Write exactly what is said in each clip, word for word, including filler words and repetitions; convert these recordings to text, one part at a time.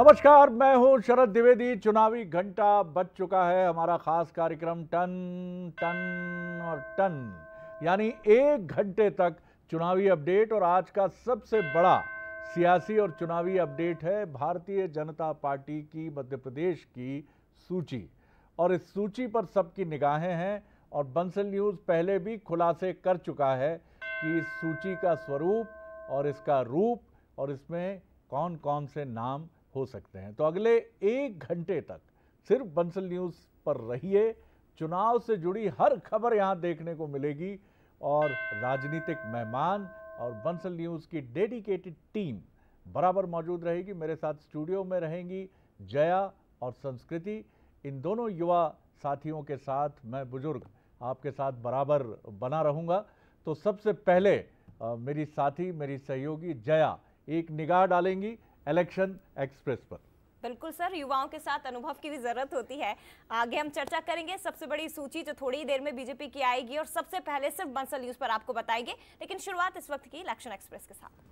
नमस्कार, मैं हूं शरद द्विवेदी। चुनावी घंटा बज चुका है। हमारा खास कार्यक्रम टन टन और टन, यानी एक घंटे तक चुनावी अपडेट। और आज का सबसे बड़ा सियासी और चुनावी अपडेट है भारतीय जनता पार्टी की मध्य प्रदेश की सूची। और इस सूची पर सबकी निगाहें हैं और बंसल न्यूज़ पहले भी खुलासे कर चुका है कि इस सूची का स्वरूप और इसका रूप और इसमें कौन कौन से नाम हो सकते हैं। तो अगले एक घंटे तक सिर्फ बंसल न्यूज़ पर रहिए। चुनाव से जुड़ी हर खबर यहां देखने को मिलेगी और राजनीतिक मेहमान और बंसल न्यूज़ की डेडिकेटेड टीम बराबर मौजूद रहेगी। मेरे साथ स्टूडियो में रहेंगी जया और संस्कृति। इन दोनों युवा साथियों के साथ मैं बुजुर्ग आपके साथ बराबर बना रहूँगा। तो सबसे पहले आ, मेरी साथी, मेरी सहयोगी जया एक निगाह डालेंगी इलेक्शन एक्सप्रेस पर। बिल्कुल सर, युवाओं के साथ अनुभव की भी जरूरत होती है। आगे हम चर्चा करेंगे सबसे बड़ी सूची जो थोड़ी ही देर में बीजेपी की आएगी और सबसे पहले सिर्फ बंसल न्यूज पर आपको बताएंगे। लेकिन शुरुआत इस वक्त की इलेक्शन एक्सप्रेस के साथ।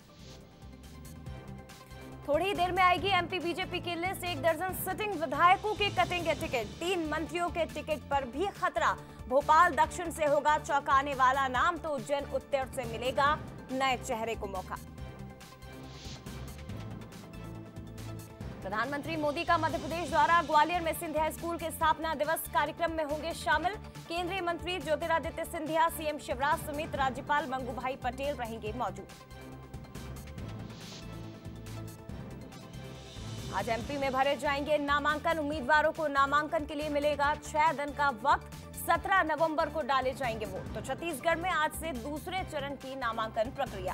थोड़ी ही देर में आएगी एमपी बीजेपी की लिस्ट। एक दर्जन सिटिंग विधायकों के कटेंगे टिकट। तीन मंत्रियों के टिकट पर भी खतरा। भोपाल दक्षिण से होगा चौंकाने वाला नाम तो उज्जैन उत्तर से मिलेगा नए चेहरे को मौका। प्रधानमंत्री मोदी का मध्य प्रदेश द्वारा ग्वालियर में सिंधिया स्कूल के स्थापना दिवस कार्यक्रम में होंगे शामिल। केंद्रीय मंत्री ज्योतिरादित्य सिंधिया, सीएम शिवराज समेत राज्यपाल मंगूभाई पटेल रहेंगे मौजूद। आज एमपी में भरे जाएंगे नामांकन। उम्मीदवारों को नामांकन के लिए मिलेगा छह दिन का वक्त। सत्रह नवंबर को डाले जाएंगे वोट। तो छत्तीसगढ़ में आज से दूसरे चरण की नामांकन प्रक्रिया।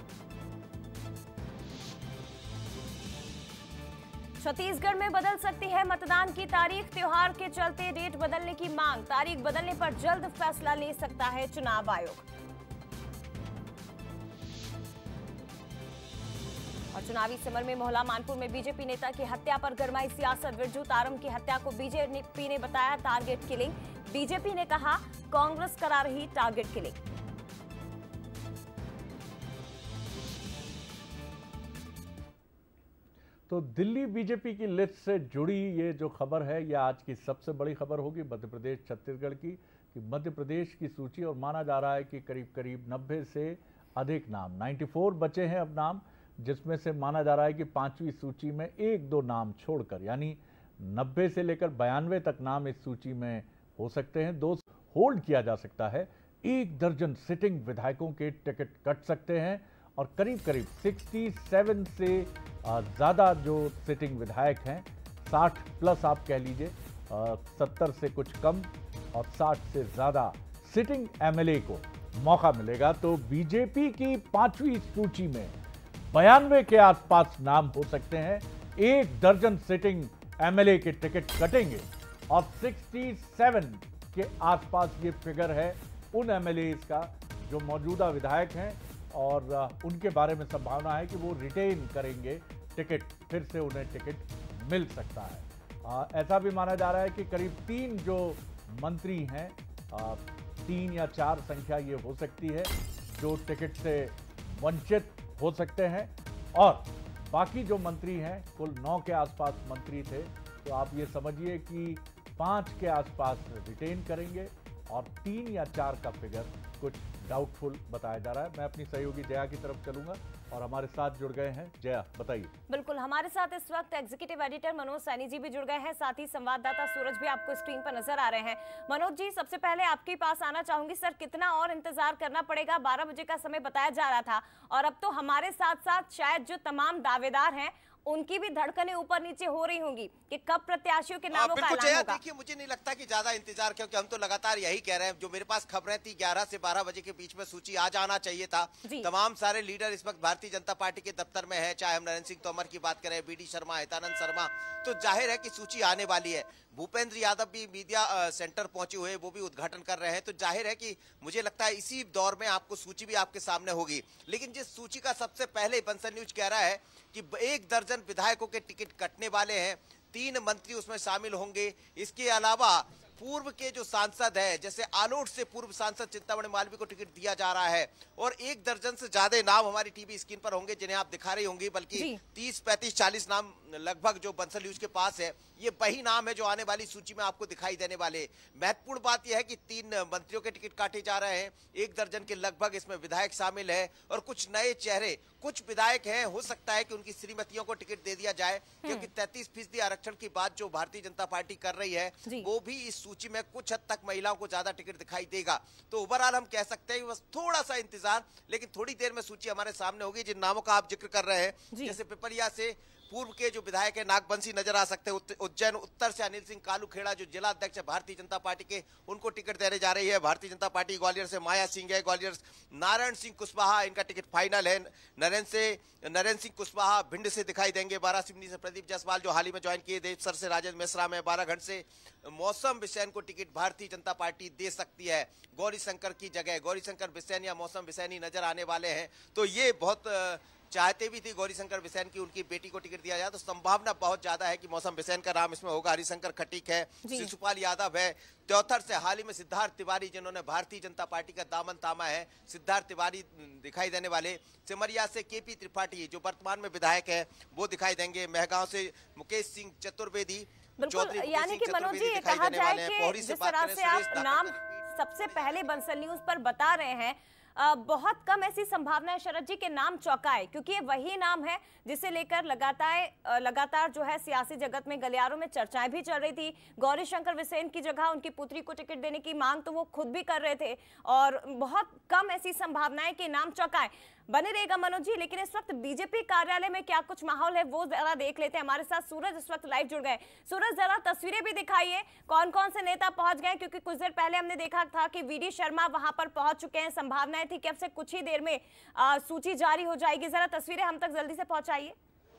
छत्तीसगढ़ में बदल सकती है मतदान की तारीख। त्योहार के चलते डेट बदलने की मांग। तारीख बदलने पर जल्द फैसला ले सकता है चुनाव आयोग। और चुनावी समर में मोहला मानपुर में बीजेपी नेता की हत्या पर गरमाई सियासत। बिरजू तारम की हत्या को बीजेपी ने बताया टारगेट किलिंग। बीजेपी ने कहा कांग्रेस करा रही टारगेट किलिंग। तो दिल्ली बीजेपी की लिस्ट से जुड़ी ये जो खबर है, यह आज की सबसे बड़ी खबर होगी मध्य प्रदेश छत्तीसगढ़ की। कि मध्य प्रदेश की सूची, और माना जा रहा है कि करीब करीब नब्बे से अधिक नाम, चौरानवे बचे हैं अब नाम, जिसमें से माना जा रहा है कि पांचवी सूची में एक दो नाम छोड़कर, यानी नब्बे से लेकर बयानवे तक नाम इस सूची में हो सकते हैं। दो होल्ड किया जा सकता है। एक दर्जन सिटिंग विधायकों के टिकट कट सकते हैं और करीब करीब सड़सठ से ज़्यादा जो सिटिंग विधायक हैं, साठ प्लस आप कह लीजिए, सत्तर से कुछ कम और साठ से ज़्यादा सिटिंग एमएलए को मौका मिलेगा। तो बीजेपी की पांचवी सूची में बयानवे के आसपास नाम हो सकते हैं। एक दर्जन सिटिंग एमएलए के टिकट कटेंगे और सड़सठ के आसपास ये फिगर है उन एमएलए का जो मौजूदा विधायक हैं और उनके बारे में संभावना है कि वो रिटेन करेंगे टिकट, फिर से उन्हें टिकट मिल सकता है। आ, ऐसा भी माना जा रहा है कि करीब तीन जो मंत्री हैं, आ, तीन या चार संख्या ये हो सकती है जो टिकट से वंचित हो सकते हैं। और बाकी जो मंत्री हैं, कुल नौ के आसपास मंत्री थे, तो आप ये समझिए कि पाँच के आसपास रिटेन करेंगे और तीन या चार का फिगर कुछ डाउटफुल बताया जा रहा है। मैं अपनी सहयोगी जया की तरफ चलूंगा और हमारे साथ जुड़ गए हैं। जया, बताइए। बिल्कुल, हमारे साथ इस वक्त एग्जीक्यूटिव एडिटर मनोज सैनी जी भी जुड़ गए हैं, साथ ही संवाददाता सूरज भी आपको स्क्रीन पर नजर आ रहे हैं। मनोज जी, सबसे पहले आपके पास आना चाहूंगी। सर, कितना और इंतजार करना पड़ेगा? बारह बजे का समय बताया जा रहा था और अब तो हमारे साथ साथ शायद जो तमाम दावेदार हैं उनकी भी धड़कनें ऊपर नीचे हो रही होंगी कि कब प्रत्याशियों के नामों का ऐलान होगा। देखिए, मुझे नहीं लगता कि ज्यादा इंतजार, क्योंकि हम तो लगातार यही कह रहे हैं। जो मेरे पास खबरें थी ग्यारह से बारह बजे के बीच में सूची आ जाना चाहिए था। तमाम सारे लीडर इस वक्त भारतीय जनता पार्टी के दफ्तर में है, चाहे हम नरेंद्र सिंह तोमर की बात करें, बीडी शर्मा, हितानंद शर्मा, तो जाहिर है कि सूची आने वाली है। भूपेंद्र यादव भी मीडिया सेंटर पहुंचे हुए, वो भी उद्घाटन कर रहे हैं। तो जाहिर है कि मुझे लगता है इसी दौर में आपको सूची भी आपके सामने होगी। लेकिन जिस सूची का सबसे पहले बंसल न्यूज कह रहा है कि एक दर्जन विधायकों के टिकट कटने वाले हैं, तीन मंत्री उसमें शामिल होंगे। इसके अलावा पूर्व के जो सांसद है, जैसे आलोट से पूर्व सांसद चिंतामणि मालवीय को टिकट दिया जा रहा है और एक दर्जन से ज्यादा नाम हमारी टीवी स्क्रीन पर होंगे जिन्हें आप दिखा रही होंगी, बल्कि तीस पैंतीस चालीस नाम लगभग जो बंसल न्यूज के पास है, ये वही नाम है जो आने वाली सूची में आपको दिखाई देने वाले। महत्वपूर्ण बात यह है कि तीन मंत्रियों के टिकट काटे जा रहे हैं, एक दर्जन के लगभग इसमें विधायक शामिल है और कुछ नए चेहरे, कुछ विधायक हैं, हो सकता है कि उनकी श्रीमतियों को टिकट दे दिया जाए, क्योंकि तैंतीस फीसदी आरक्षण की बात जो भारतीय जनता पार्टी कर रही है वो भी इस सूची में कुछ हद तक महिलाओं को ज्यादा टिकट दिखाई देगा। तो ओवरऑल हम कह सकते हैं बस थोड़ा सा इंतजार, लेकिन थोड़ी देर में सूची हमारे सामने होगी। जिन नामों का आप जिक्र कर रहे हैं, जैसे पिपलिया से पूर्व के जो विधायक है नागबंसी नजर आ सकते हैं, उज्जैन उत्तर से अनिल सिंह कालू खेड़ा जो जिला अध्यक्ष है भारतीय जनता पार्टी के, उनको टिकट देने जा रही है भारतीय जनता पार्टी। ग्वालियर से माया सिंह है, ग्वालियर नारायण सिंह कुशवाहा, इनका टिकट फाइनल है। नरेंद्र से नरेंद्र सिंह कुशवाहा भिंड से दिखाई देंगे। बारासिवनी से प्रदीप जायसवाल जो हाल ही में ज्वाइन किए, देवसर से राजेंद्र मिश्रा में, बारागढ़ से मौसम बिसेन को टिकट भारतीय जनता पार्टी दे सकती है गौरी शंकर की जगह। गौरी शंकर बिसेन या मौसम बिसेन ही नजर आने वाले हैं, तो ये बहुत चाहते भी थी गौरी शंकर बिसेन की उनकी बेटी को टिकट दिया जाए, तो संभावना बहुत ज्यादा है कि मौसम बिसेन का नाम इसमें होगा। हरिशंकर खटीक है, शिशुपाल यादव है। त्योथर से हाल ही में सिद्धार्थ तिवारी जिन्होंने भारतीय जनता पार्टी का दामन थामा है, सिद्धार्थ तिवारी दिखाई देने वाले। सिमरिया से केपी त्रिपाठी जो वर्तमान में विधायक है वो दिखाई देंगे। महगांव से मुकेश सिंह चतुर्वेदी, बिल्कुल, यानी कि मनोज जी कहा जाए कि जिस तरह से आप नाम सबसे पहले बंसल न्यूज पर बता रहे हैं, आ, बहुत कम ऐसी संभावना है शरद जी के नाम चौंकाए, क्योंकि ये वही नाम है जिसे लेकर लगातार लगातार जो है सियासी जगत में गलियारों में चर्चाएं भी चल रही थी। गौरी शंकर बिसेन की जगह उनकी पुत्री को टिकट देने की मांग तो वो खुद भी कर रहे थे और बहुत कम ऐसी संभावनाएं कि नाम चौंकाए। बने रहेगा मनोज जी, लेकिन इस वक्त बीजेपी कार्यालय में क्या कुछ माहौल है वो जरा देख लेते हैं। हमारे साथ सूरज इस वक्त लाइव जुड़ गए। सूरज, जरा तस्वीरें भी दिखाइए, कौन कौन से नेता पहुंच गए, क्योंकि कुछ देर पहले हमने देखा था कि वी डी शर्मा वहां पर पहुंच चुके हैं। संभावनाएं थी कि अब से कुछ ही देर में आ, सूची जारी हो जाएगी। जरा तस्वीरें हम तक जल्दी से पहुंचाइए।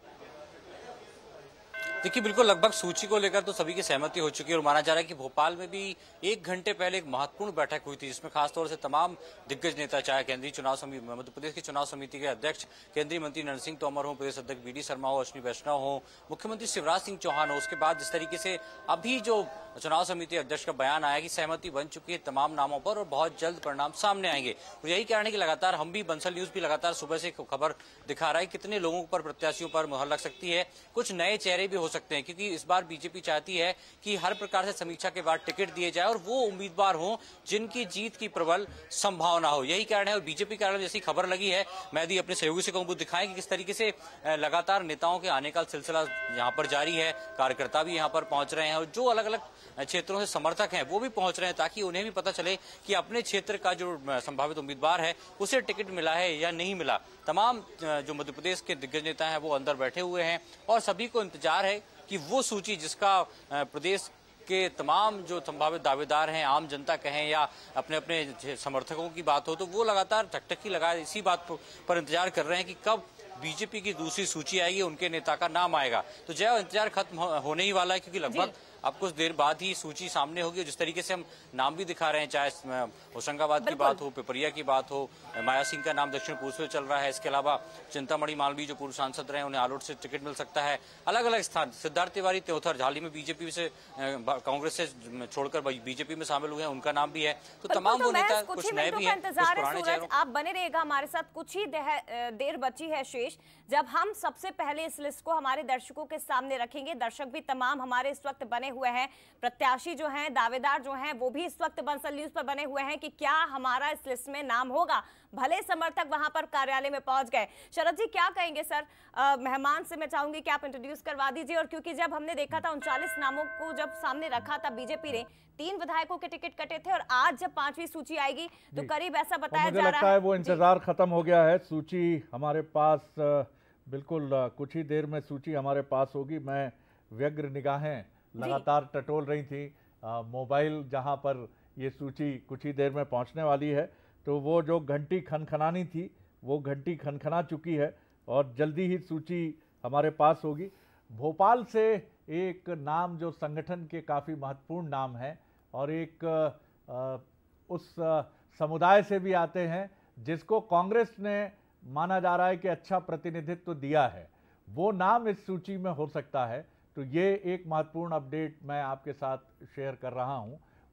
देखिए, बिल्कुल लगभग सूची को लेकर तो सभी की सहमति हो चुकी है और माना जा रहा है कि भोपाल में भी एक घंटे पहले एक महत्वपूर्ण बैठक हुई थी जिसमें खासतौर से तमाम दिग्गज नेता, चाहे केंद्रीय चुनाव समिति, मध्य प्रदेश की चुनाव समिति के अध्यक्ष केंद्रीय मंत्री नरेंद्र सिंह तोमर हो, प्रदेश अध्यक्ष वी डी शर्मा हो, अश्विनी वैष्णव हो, मुख्यमंत्री शिवराज सिंह चौहान हो, उसके बाद जिस तरीके से अभी जो चुनाव समिति अध्यक्ष का बयान आया कि सहमति बन चुकी है तमाम नामों पर और बहुत जल्द परिणाम सामने आएंगे। और यही कारण है कि लगातार हम भी बंसल न्यूज भी लगातार सुबह से खबर दिखा रहा है कितने लोगों पर, प्रत्याशियों पर मुहर लग सकती है, कुछ नए चेहरे भी हो सकते हैं, क्योंकि इस बार बीजेपी चाहती है कि हर प्रकार से समीक्षा के बाद टिकट दिए जाए और वो उम्मीदवार हों जिनकी जीत की प्रबल संभावना हो। यही कारण है और बीजेपी कार्यालय जैसी खबर लगी है, मैं भी अपने सहयोगी से कहूं वो दिखाएं कि किस तरीके से लगातार नेताओं के आने का सिलसिला यहाँ पर जारी है। कार्यकर्ता भी यहाँ पर पहुंच रहे हैं और जो अलग अलग क्षेत्रों से समर्थक हैं वो भी पहुंच रहे हैं ताकि उन्हें भी पता चले कि अपने क्षेत्र का जो संभावित उम्मीदवार है उसे टिकट मिला है या नहीं मिला। तमाम जो मध्य प्रदेश के दिग्गज नेता हैं वो अंदर बैठे हुए हैं और सभी को इंतजार है कि वो सूची जिसका प्रदेश के तमाम जो संभावित दावेदार हैं, आम जनता कहें या अपने अपने समर्थकों की बात हो, तो वो लगातार टकटकी लगाए इसी बात पर इंतजार कर रहे हैं कि कब बीजेपी की दूसरी सूची आएगी, उनके नेता का नाम आएगा। तो जो इंतजार खत्म होने ही वाला है, क्योंकि लगभग अब कुछ देर बाद ही सूची सामने होगी। जिस तरीके से हम नाम भी दिखा रहे हैं, चाहे होशंगाबाद की बात हो, पिपरिया की बात हो, माया सिंह का नाम दक्षिण पूर्व से चल रहा है, इसके अलावा चिंतामणि मालवीय जो पूर्व सांसद रहे उन्हें आलोट से टिकट मिल सकता है। अलग अलग स्थान, सिद्धार्थ तिवारी त्योथर हाल ही में बीजेपी से कांग्रेस से छोड़कर बीजेपी में शामिल हुए हैं, उनका नाम भी है। तो तमाम वो नेता कुछ नए भी हैं, कुछ पुराने चेहरे। आप बने रहेगा हमारे साथ, कुछ ही देर बची है शेष, जब हम सबसे पहले इस लिस्ट को हमारे दर्शकों के सामने रखेंगे। दर्शक भी तमाम हमारे इस वक्त बने हुए हैं, प्रत्याशी जो हैं, दावेदार जो हैं, वो भी इस वक्त बंसल न्यूज पर बने हुए हैं कि क्या हमारा इस लिस्ट में नाम होगा। भले समर्थक वहां पर कार्यालय में पहुंच गए। शरद जी क्या कहेंगे सर? आ, मेहमान से मैं चाहूंगी कि आप इंट्रोड्यूस करवा दीजिए। और क्योंकि जब हमने देखा था उनचालीस नामों को जब सामने रखा था बीजेपी ने, तीन विधायकों के टिकट कटे थे और आज जब पांचवी सूची आएगी तो करीब ऐसा बताया जा रहा है वो इंतजार खत्म हो गया है। सूची हमारे पास बिल्कुल कुछ ही देर में सूची हमारे पास होगी। मैं व्यग्र निगाहें लगातार टटोल रही थी मोबाइल जहां पर ये सूची कुछ ही देर में पहुंचने वाली है, तो वो जो घंटी खनखनानी थी वो घंटी खनखना चुकी है और जल्दी ही सूची हमारे पास होगी। भोपाल से एक नाम जो संगठन के काफ़ी महत्वपूर्ण नाम है और एक आ, उस समुदाय से भी आते हैं जिसको कांग्रेस ने माना जा रहा है कि अच्छा प्रतिनिधित्व तो दिया है, वो नाम इस सूची में हो सकता है। तो ये एक महत्वपूर्ण अपडेट मैं आपके साथ शेयर कर रहा हूं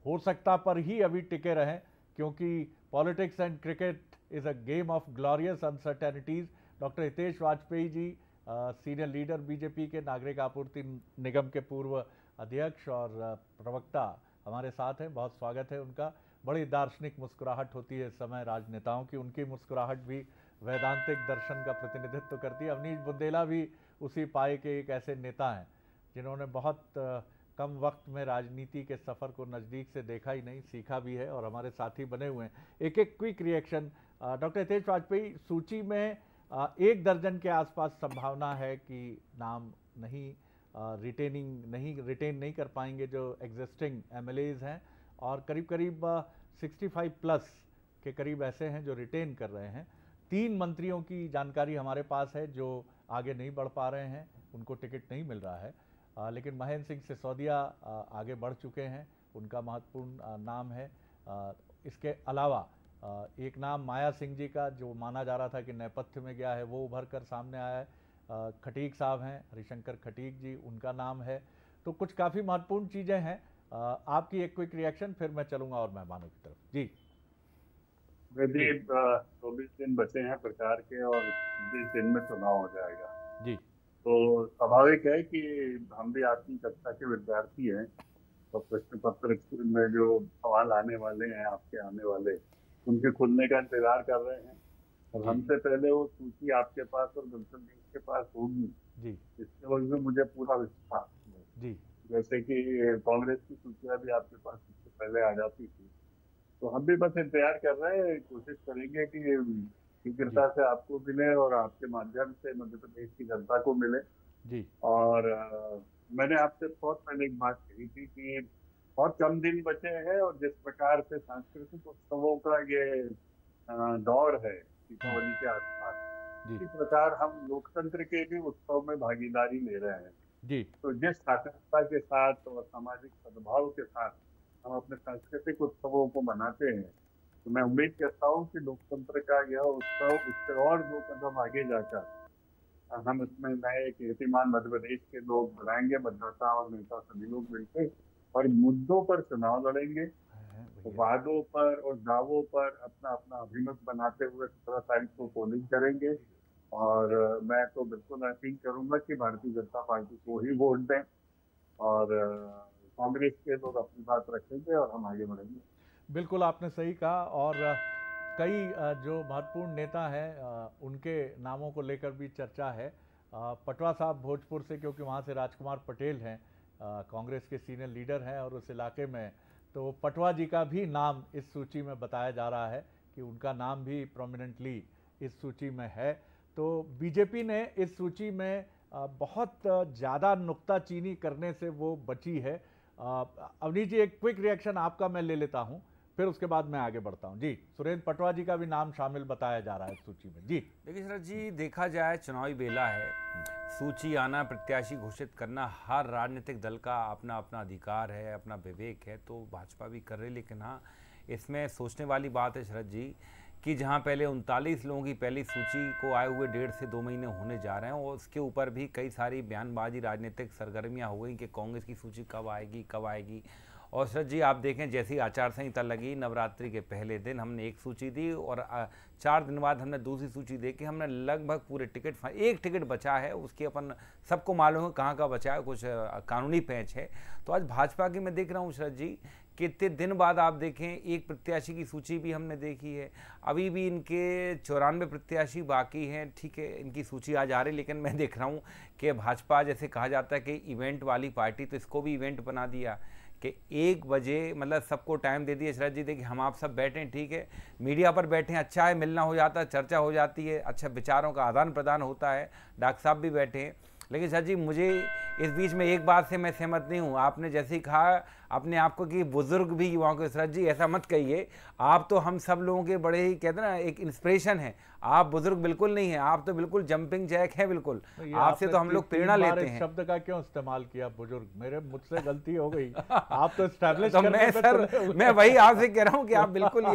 हो सकता पर ही अभी टिके रहें, क्योंकि politics and cricket is a game of glorious uncertainties. Doctor Hitesh Vajpayee ji, senior leader BJP के, नागरिक आपूर्ति निगम के पूर्व अध्यक्ष और प्रवक्ता, हमारे साथ हैं। बहुत स्वागत है उनका। बड़ी दार्शनिक मुस्कुराहट होती है इस समय राजनेताओं की, उनकी मुस्कुराहट भी वैदांतिक दर्शन का प्रतिनिधित्व करती है। अवनीश बुंदेला भी उसी पाए के एक ऐसे नेता हैं जिन्होंने बहुत कम वक्त में राजनीति के सफ़र को नज़दीक से देखा ही नहीं, सीखा भी है और हमारे साथी बने हुए हैं। एक एक quick reaction. Doctor Hitesh Vajpayee, सूची में एक दर्जन के आसपास संभावना है कि नाम नहीं रिटेनिंग नहीं रिटेन नहीं कर पाएंगे जो एग्जिस्टिंग एमएलएज हैं, और करीब करीब पैंसठ प्लस के करीब ऐसे हैं जो रिटेन कर रहे हैं। तीन मंत्रियों की जानकारी हमारे पास है जो आगे नहीं बढ़ पा रहे हैं, उनको टिकट नहीं मिल रहा है, आ, लेकिन महेंद्र सिंह सिसोदिया आ, आगे बढ़ चुके हैं, उनका महत्वपूर्ण आ, नाम है। आ, इसके अलावा आ, एक नाम माया सिंह जी का, जो माना जा रहा था कि नेपथ्य में गया है, वो उभर कर सामने आया है। आ, खटीक साहब हैं, हरिशंकर खटीक जी, उनका नाम है। तो कुछ काफ़ी महत्वपूर्ण चीज़ें हैं। आ, आपकी एक क्विक रिएक्शन, फिर मैं चलूँगा और मेहमानों की तरफ। जी चौबीस दिन बचे हैं प्रचार के और बीस दिन में चुनाव हो जाएगा जी। तो स्वाभाविक है कि हम भी आपकी कक्षा के विद्यार्थी हैं और प्रश्न पत्र में जो सवाल आने वाले हैं, आपके आने वाले, उनके खुलने का इंतजार कर रहे हैं। और हमसे पहले वो सूची आपके पास और गुलशन जी के पास होगी जी, इसके वजह से मुझे पूरा विश्वास जी। जैसे कि कांग्रेस की सूचियां भी आपके पास इससे पहले आ जाती थी, तो हम भी बस इंतजार कर रहे हैं। कोशिश करेंगे कि शीघ्रता से आपको मिले और आपके माध्यम से मध्य प्रदेश की जनता को मिले जी। और आ, मैंने आपसे बहुत पहले एक बात कही थी कि बहुत कम दिन बचे हैं और जिस प्रकार से सांस्कृतिक उत्सवों का ये दौर है दीपावली के आसपास, इसी प्रकार हम लोकतंत्र के भी उत्सव में भागीदारी ले रहे हैं जी। तो जिस सार्थकता के साथ और सामाजिक सद्भाव के साथ हम अपने सांस्कृतिक उत्सवों को मनाते हैं, तो मैं उम्मीद करता हूँ कि लोकतंत्र का यह उत्सव उससे और दो कदम आगे जाकर हम इसमें नए कीर्तिमान मध्य प्रदेश के लोग बनाएंगे। मतदाता और नेता सभी लोग मिलकर और मुद्दों पर चुनाव लड़ेंगे, तो वादों पर और दावों पर अपना अपना अभिमत बनाते हुए सत्रह तारीख को पोलिंग करेंगे। और मैं तो बिल्कुल अपील करूंगा कि भारतीय जनता पार्टी को ही वोट दें और कांग्रेस के लोग अपनी बात रखेंगे और हम आगे बढ़ेंगे। बिल्कुल आपने सही कहा। और कई जो महत्वपूर्ण नेता हैं उनके नामों को लेकर भी चर्चा है। पटवा साहब भोजपुर से, क्योंकि वहाँ से राजकुमार पटेल हैं, कांग्रेस के सीनियर लीडर हैं और उस इलाके में, तो पटवा जी का भी नाम इस सूची में बताया जा रहा है कि उनका नाम भी प्रोमिनेंटली इस सूची में है। तो बीजेपी ने इस सूची में बहुत ज़्यादा नुक्ताचीनी करने से वो बची है। अवनीश जी, एक क्विक रिएक्शन आपका मैं ले लेता हूं, फिर उसके बाद मैं आगे बढ़ता हूं। जी, सुरेंद्र पटवा जी का भी नाम शामिल बताया जा रहा है इस सूची में। जी देखिए शरद जी, देखा जाए चुनावी बेला है, सूची आना, प्रत्याशी घोषित करना हर राजनीतिक दल का अपना अपना अधिकार है, अपना विवेक है, तो भाजपा भी कर रही। लेकिन हाँ, इसमें सोचने वाली बात है शरद जी कि जहां पहले उनतालीस लोगों की पहली सूची को आए हुए डेढ़ से दो महीने होने जा रहे हैं और उसके ऊपर भी कई सारी बयानबाजी, राजनीतिक सरगर्मियां हो गई कि कांग्रेस की सूची कब आएगी कब आएगी। और शरद जी आप देखें, जैसी आचार संहिता लगी, नवरात्रि के पहले दिन हमने एक सूची दी और चार दिन बाद हमने दूसरी सूची दे के हमने लगभग पूरे टिकट, एक टिकट बचा है, उसकी अपन सबको मालूम है कहाँ का बचा है, कुछ कानूनी पैंच है। तो आज भाजपा की मैं देख रहा हूँ शरद जी, कितने दिन बाद आप देखें एक प्रत्याशी की सूची भी हमने देखी है। अभी भी इनके चौरानवे प्रत्याशी बाकी हैं, ठीक है, इनकी सूची आज आ रही है। लेकिन मैं देख रहा हूँ कि भाजपा, जैसे कहा जाता है कि इवेंट वाली पार्टी, तो इसको भी इवेंट बना दिया कि एक बजे मतलब सबको टाइम दे दिया। शरद जी देखिए, हम आप सब बैठे हैं, ठीक है, मीडिया पर बैठे हैं, अच्छा है, मिलना हो जाता है, चर्चा हो जाती है, अच्छा विचारों का आदान प्रदान होता है, डॉक्टर साहब भी बैठे हैं। लेकिन सर जी, मुझे इस बीच में एक बात से मैं सहमत नहीं हूँ। आपने जैसे ही कहा अपने आप को कि बुजुर्ग भी युवाओं के, सर जी ऐसा मत कहिए, आप तो हम सब लोगों के बड़े ही कहते हैं ना एक इंस्पिरेशन है। आप बुजुर्ग बिल्कुल नहीं है, आप तो बिल्कुल जंपिंग जैक है, बिल्कुल आपसे तो हम लोग प्रेरणा लेते हैं। शब्द का क्यों इस्तेमाल किया बुजुर्ग? मेरे मुझसे गलती हो गई, आप तो एस्टैब्लिश तो मैं सर मैं वही आपसे कह रहा हूँ कि आप बिल्कुल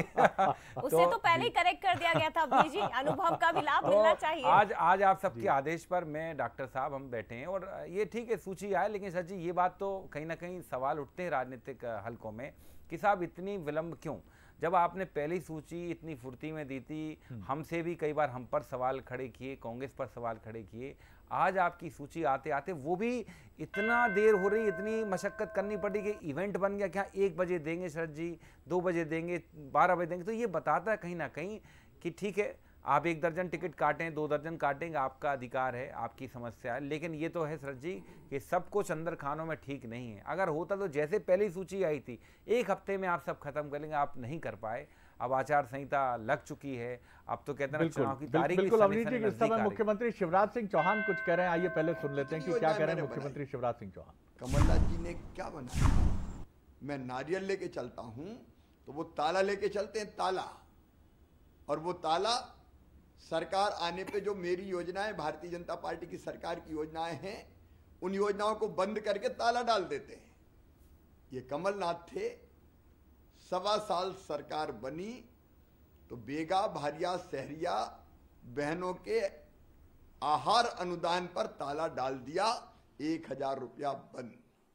उसे तो पहले ही करेक्ट कर दिया गया था जी, अनुभव का भी लाभ मिलना चाहिए। आज आज आप सबके आदेश पर मैं डॉक्टर साहब हम बैठे हैं और ये ठीक है सूची आए, लेकिन सर जी ये बात तो कहीं ना कहीं सवाल उठते हैं राजनीतिक हलकों में कि साहब इतनी विलंब क्यों, जब आपने पहली सूची इतनी फुर्ती में दी थी, हमसे भी कई बार हम पर सवाल खड़े किए, कांग्रेस पर सवाल खड़े किए, आज आपकी सूची आते आते वो भी इतना देर हो रही, इतनी मशक्कत करनी पड़ी कि इवेंट बन गया। क्या एक बजे देंगे शरद जी, दो बजे देंगे, बारह बजे देंगे? तो ये बताता है कहीं ना कहीं कि ठीक है, आप एक दर्जन टिकट काटें, दो दर्जन काटेंगे, आपका अधिकार है, आपकी समस्या है, लेकिन ये तो है शरद जी कि सब कुछ अंदर खानों में ठीक नहीं है। अगर होता तो जैसे पहली सूची आई थी एक हफ्ते में आप सब खत्म कर लेंगे, आप नहीं कर पाए। अब आचार संहिता लग चुकी है, अब तो कहते हैं चुनाव की तारीख। बिल्कुल अवनीश जी, इस समय मुख्यमंत्री शिवराज सिंह चौहान कुछ कह रहे हैं, आइए पहले सुन लेते हैं कि क्या कह रहे हैं मुख्यमंत्री शिवराज सिंह चौहान। कमलनाथ जी ने क्या बनाया? मैं नारियल लेके चलता हूं तो वो ताला लेके चलते हैं, ताला, और वो ताला सरकार आने पे जो मेरी योजनाएं, भारतीय जनता पार्टी की सरकार की योजनाएं हैं, उन योजनाओं को बंद करके ताला डाल देते हैं। ये कमलनाथ थे। सवा साल सरकार बनी तो बेगा, भारिया, सहरिया बहनों के आहार अनुदान पर ताला डाल दिया, एक हजार रुपया बंद।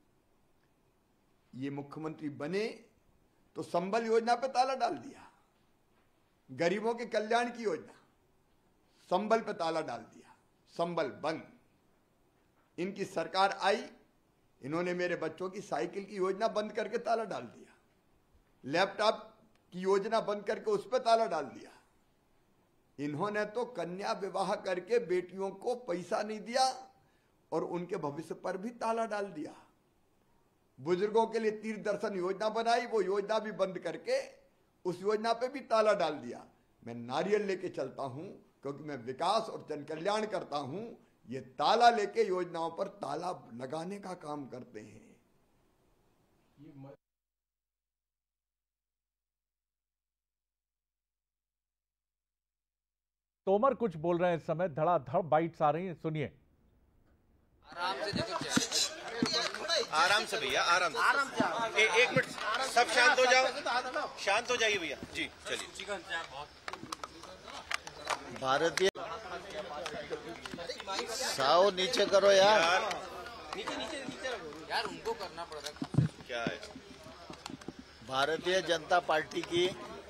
ये मुख्यमंत्री बने तो संबल योजना पे ताला डाल दिया, गरीबों के कल्याण की योजना, संबल पे ताला डाल दिया, संबल बंद। इनकी सरकार आई, इन्होंने मेरे बच्चों की साइकिल की योजना बंद करके ताला डाल दिया, लैपटॉप की योजना बंद करके उस पर ताला डाल दिया। इन्होंने तो कन्या विवाह करके बेटियों को पैसा नहीं दिया और उनके भविष्य पर भी ताला डाल दिया। बुजुर्गों के लिए तीर्थ दर्शन योजना बनाई, वो योजना भी बंद करके उस योजना पे भी ताला डाल दिया। मैं नारियल लेके चलता हूं क्योंकि मैं विकास और जन कल्याण करता हूं। ये ताला लेके योजनाओं पर ताला लगाने का काम करते हैं। तोमर कुछ बोल रहे हैं इस समय, धड़ाधड़ बाइट्स आ रही हैं, सुनिए। आराम से आराम से भैया, आराम से आराम से ए, एक मिनट, सब शांत हो जाओ, शांत हो जाइए भैया जी, चलिए। भारतीय साओ नीचे करो यार, नीचे नीचे नीचे यार, उनको करना पड़ रहा है। क्या है? भारतीय जनता पार्टी की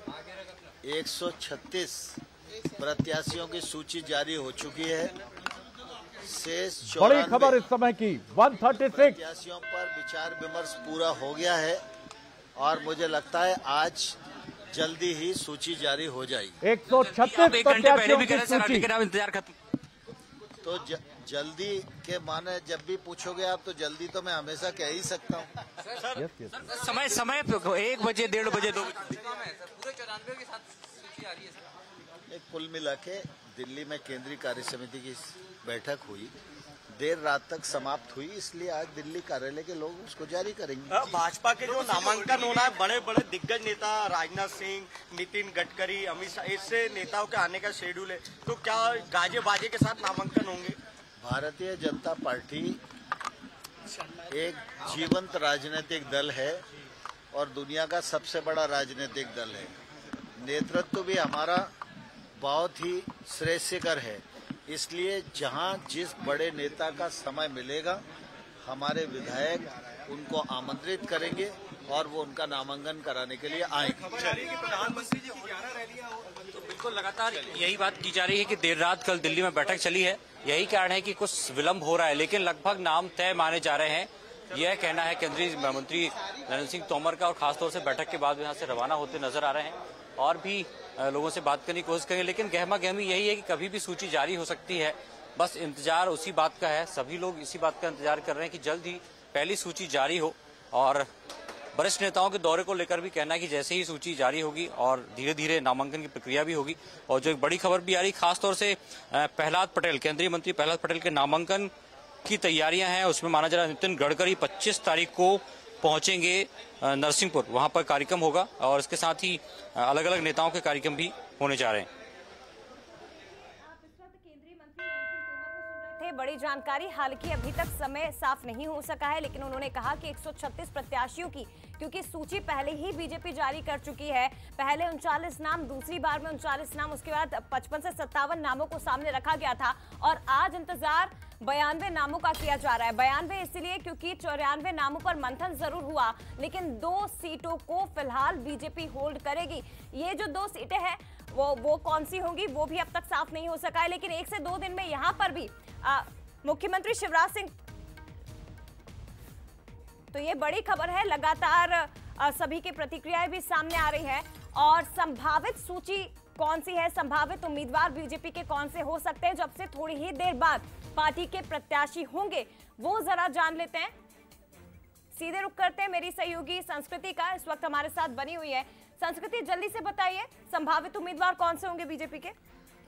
एक सौ छत्तीस प्रत्याशियों की सूची जारी हो चुकी है। शेष बड़ी खबर इस समय की, एक सौ छत्तीस प्रत्याशियों पर विचार विमर्श पूरा हो गया है और मुझे लगता है आज जल्दी ही सूची जारी हो जाएगी। एक सौ छत्तीस प्रत्याशियों की सूची, इंतजार खत्म। तो ज, जल्दी के माने जब भी पूछोगे आप तो जल्दी तो मैं हमेशा कह ही सकता हूँ। समय समय एक बजे, डेढ़ बजे, दो बजे पूरे चौरानवे के साथ सूची आ रही है। कुल मिला के दिल्ली में केंद्रीय कार्य समिति की बैठक हुई, देर रात तक समाप्त हुई, इसलिए आज दिल्ली कार्यालय के लोग उसको जारी करेंगे। भाजपा के जो नामांकन होना है, बड़े बड़े दिग्गज नेता राजनाथ सिंह, नितिन गडकरी, अमित शाह, ऐसे नेताओं के आने का शेड्यूल है, तो क्या गाजे बाजे के साथ नामांकन होंगे? भारतीय जनता पार्टी एक जीवंत राजनीतिक दल है और दुनिया का सबसे बड़ा राजनीतिक दल है। नेतृत्व भी हमारा बहुत ही श्रेयस्कर है, इसलिए जहां जिस बड़े नेता का समय मिलेगा हमारे विधायक उनको आमंत्रित करेंगे और वो उनका नामांकन कराने के लिए आएंगे। प्रधानमंत्री जी की ग्यारह रैलियां हो, तो बिल्कुल लगातार यही बात की जा रही है कि देर रात कल दिल्ली में बैठक चली है, यही कारण है कि कुछ विलंब हो रहा है, लेकिन लगभग नाम तय माने जा रहे हैं। यह कहना है केंद्रीय मंत्री नरेंद्र सिंह तोमर का, और खासतौर से बैठक के बाद यहाँ से रवाना होते नजर आ रहे हैं और भी लोगों से बात करने की कोशिश करेंगे। लेकिन गहमा गहमी यही है कि कभी भी सूची जारी हो सकती है, बस इंतजार उसी बात का है। सभी लोग इसी बात का इंतजार कर रहे हैं कि जल्द ही पहली सूची जारी हो। और वरिष्ठ नेताओं के दौरे को लेकर भी कहना है कि जैसे ही सूची जारी होगी और धीरे धीरे नामांकन की प्रक्रिया भी होगी। और जो एक बड़ी खबर भी आ रही, खासतौर से प्रहलाद पटेल, केंद्रीय मंत्री प्रहलाद पटेल के नामांकन की तैयारियां हैं, उसमें माना जा रहा है नितिन गडकरी पच्चीस तारीख को पहुंचेंगे नरसिंहपुर, वहां पर कार्यक्रम होगा और इसके साथ ही अलग अलग नेताओं के कार्यक्रम भी होने जा रहे हैं। बड़ी जानकारी। हालांकि अभी तक समय साफ नहीं हो सका है, लेकिन उन्होंने कहा कि एक सौ छत्तीस प्रत्याशियों की, क्योंकि सूची पहले ही बीजेपी जारी कर चुकी है, पहले उनचालीस नाम, दूसरी बार में उनचालीस नाम, उसके बाद पचपन से सत्तावन नामों को सामने रखा गया था और आज इंतजार बयानवे नामों का किया जा रहा है। बयानवे इसलिए क्योंकि चौरानवे नामों पर मंथन जरूर हुआ, लेकिन दो सीटों को फिलहाल बीजेपी होल्ड करेगी। ये जो दो सीटें हैं वो वो कौन सी होंगी वो भी अब तक साफ नहीं हो सका है, लेकिन एक से दो दिन में यहां पर भी आ, मुख्यमंत्री शिवराज सिंह, तो ये बड़ी खबर है। लगातार आ, सभी की प्रतिक्रियाएं भी सामने आ रही है और संभावित सूची कौन सी है, संभावित उम्मीदवार बीजेपी के कौन से हो सकते हैं, जब से थोड़ी ही देर बाद पार्टी के प्रत्याशी होंगे वो जरा जान लेते हैं। सीधे रुक करते हैं मेरी सहयोगी संस्कृति का, इस वक्त हमारे साथ बनी हुई है। संस्कृति, जल्दी से बताइए संभावित उम्मीदवार कौन से होंगे बीजेपी के?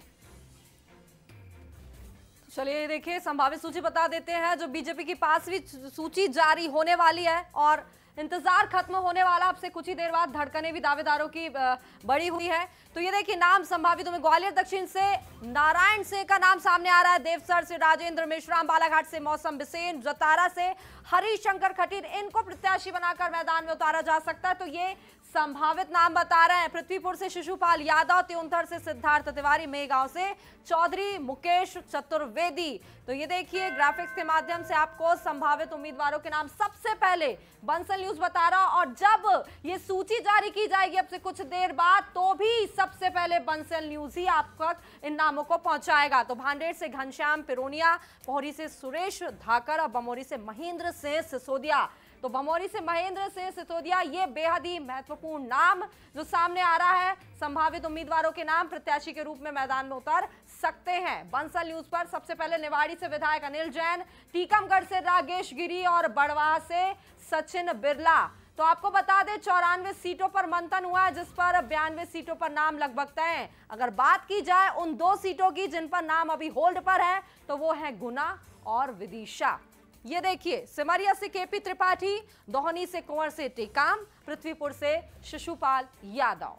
चलिए देखिए, संभावित सूची बता देते हैं। जो बीजेपी की पांचवी सूची जारी होने वाली है और इंतजार खत्म होने वाला, अब से कुछ ही देर बाद धड़कनें भी दावेदारों की बड़ी हुई है। तो ये देखिए नाम संभावित में ग्वालियर दक्षिण से नारायण सिंह का नाम सामने आ रहा है, देवसर से राजेंद्र मिश्रा, बालाघाट से मौसम बिसेन, जतारा से हरिशंकर खटीर, इनको प्रत्याशी बनाकर मैदान में उतारा जा सकता है। तो ये संभावित नाम बता रहे हैं। पृथ्वीपुर से शिशुपाल यादव, त्योंथर से सिद्धार्थ तिवारी, मेगांव से चौधरी मुकेश चतुर्वेदी। तो ये देखिए ग्राफिक्स के माध्यम से आपको संभावित उम्मीदवारों के नाम सबसे पहले बंसल न्यूज बता रहा, और जब ये सूची जारी की जाएगी अब से कुछ देर बाद, तो भी सबसे पहले बंसल न्यूज ही आप तक इन नामों को पहुंचाएगा। तो भांडेर से घनश्याम पिरोनिया, पोहरी से सुरेश धाकर और बमोरी से महेंद्र सिंह सिसोदिया। तो बमोरी से महेंद्र सिंह सिसोदिया, ये बेहद ही महत्वपूर्ण नाम जो सामने आ रहा है। संभावित उम्मीदवारों के नाम प्रत्याशी के रूप में मैदान में उतर सकते हैं। बंसल न्यूज पर सबसे पहले निवाड़ी से विधायक अनिल जैन, टीकमगढ़ से रागेश गिरी और बड़वाह से सचिन बिरला। तो आपको बता दें चौरानवे सीटों पर मंथन हुआ है, जिस पर बयानवे सीटों पर नाम लगभग तय हैं। अगर बात की जाए उन दो सीटों की जिन पर नाम अभी होल्ड पर है, तो वो है गुना और विदिशा। ये देखिए सिमरिया से केपी त्रिपाठी, दोहनी से कुंवर से टेकाम, पृथ्वीपुर से शिशुपाल यादव।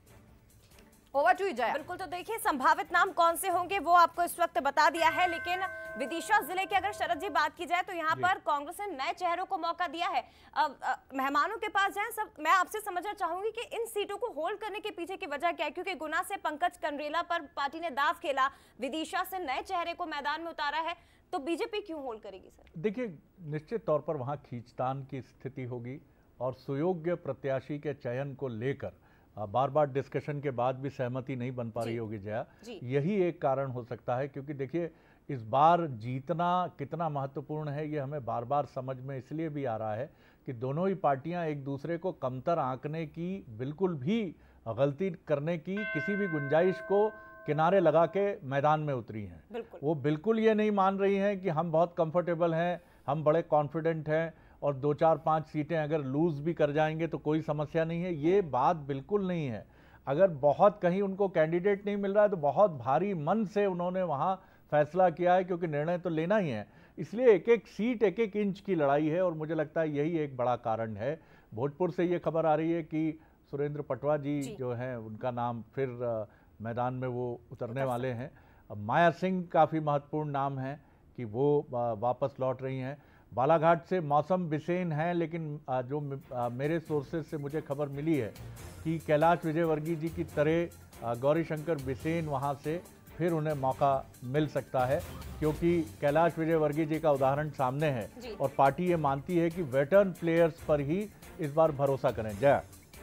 Over to Jaya. बिल्कुल, तो देखिए संभावित नाम कौन से होंगे वो आपको इस वक्त बता दिया है, लेकिन विदिशा जिले की अगर शरद जी बात की जाए तो यहाँ पर कांग्रेस ने नए चेहरों को मौका दिया है। अब मेहमानों के पास जाएं, सब मैं आपसे समझना चाहूंगी कि इन सीटों को होल्ड करने के पीछे की वजह क्या है, क्योंकि गुना से पंकज कंडरेला पर पार्टी ने दाव खेला, विदिशा से नए चेहरे को मैदान में उतारा है, तो बीजेपी क्यों होल्ड करेगी सर? देखिए निश्चित तौर पर वहां खींचतान की स्थिति होगी और सुयोग्य प्रत्याशी के चयन को लेकर बार बार डिस्कशन के बाद भी सहमति नहीं बन पा रही होगी जया। यही एक कारण हो सकता है, क्योंकि देखिए इस बार जीतना कितना महत्वपूर्ण है ये हमें बार बार समझ में इसलिए भी आ रहा है कि दोनों ही पार्टियां एक दूसरे को कमतर आंकने की, बिल्कुल भी गलती करने की किसी भी गुंजाइश को किनारे लगा के मैदान में उतरी हैं। वो बिल्कुल ये नहीं मान रही हैं कि हम बहुत कंफर्टेबल हैं, हम बड़े कॉन्फिडेंट हैं और दो चार पांच सीटें अगर लूज भी कर जाएंगे तो कोई समस्या नहीं है। ये बात बिल्कुल नहीं है। अगर बहुत कहीं उनको कैंडिडेट नहीं मिल रहा है तो बहुत भारी मन से उन्होंने वहाँ फैसला किया है, क्योंकि निर्णय तो लेना ही है। इसलिए एक एक सीट, एक एक इंच की लड़ाई है और मुझे लगता है यही एक बड़ा कारण है। भोजपुर से ये खबर आ रही है कि सुरेंद्र पटवा जी, जी जो हैं उनका नाम फिर मैदान में वो उतरने वाले हैं। अब माया सिंह काफ़ी महत्वपूर्ण नाम है कि वो वापस लौट रही हैं। बालाघाट से मौसम बिसेन हैं, लेकिन जो मेरे सोर्सेज से मुझे खबर मिली है कि कैलाश विजयवर्गीय जी की तरह गौरी शंकर बिसेन वहाँ से फिर उन्हें मौका मिल सकता है, क्योंकि कैलाश विजयवर्गीय जी का उदाहरण सामने है और पार्टी ये मानती है कि वेटरन प्लेयर्स पर ही इस बार भरोसा करें। जय।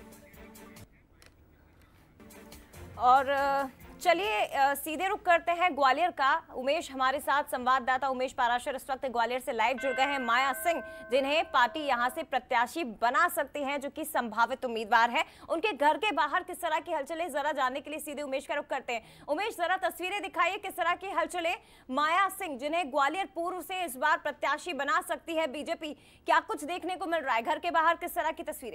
और चलिए सीधे रुक करते हैं ग्वालियर का। उमेश हमारे साथ, संवाददाता उमेश पाराशर इस वक्त ग्वालियर से लाइव जुड़ गए हैं। माया सिंह जिन्हें पार्टी यहां से प्रत्याशी बना सकती है, जो कि संभावित उम्मीदवार है, उनके घर के बाहर किस तरह की हलचलें जरा जानने के लिए सीधे उमेश का रुख करते हैं। उमेश जरा तस्वीरें दिखाइए, किस तरह की हलचलें माया सिंह जिन्हें ग्वालियर पूर्व से इस बार प्रत्याशी बना सकती है बीजेपी, क्या कुछ देखने को मिल रहा है? घर के बाहर किस तरह की तस्वीरें?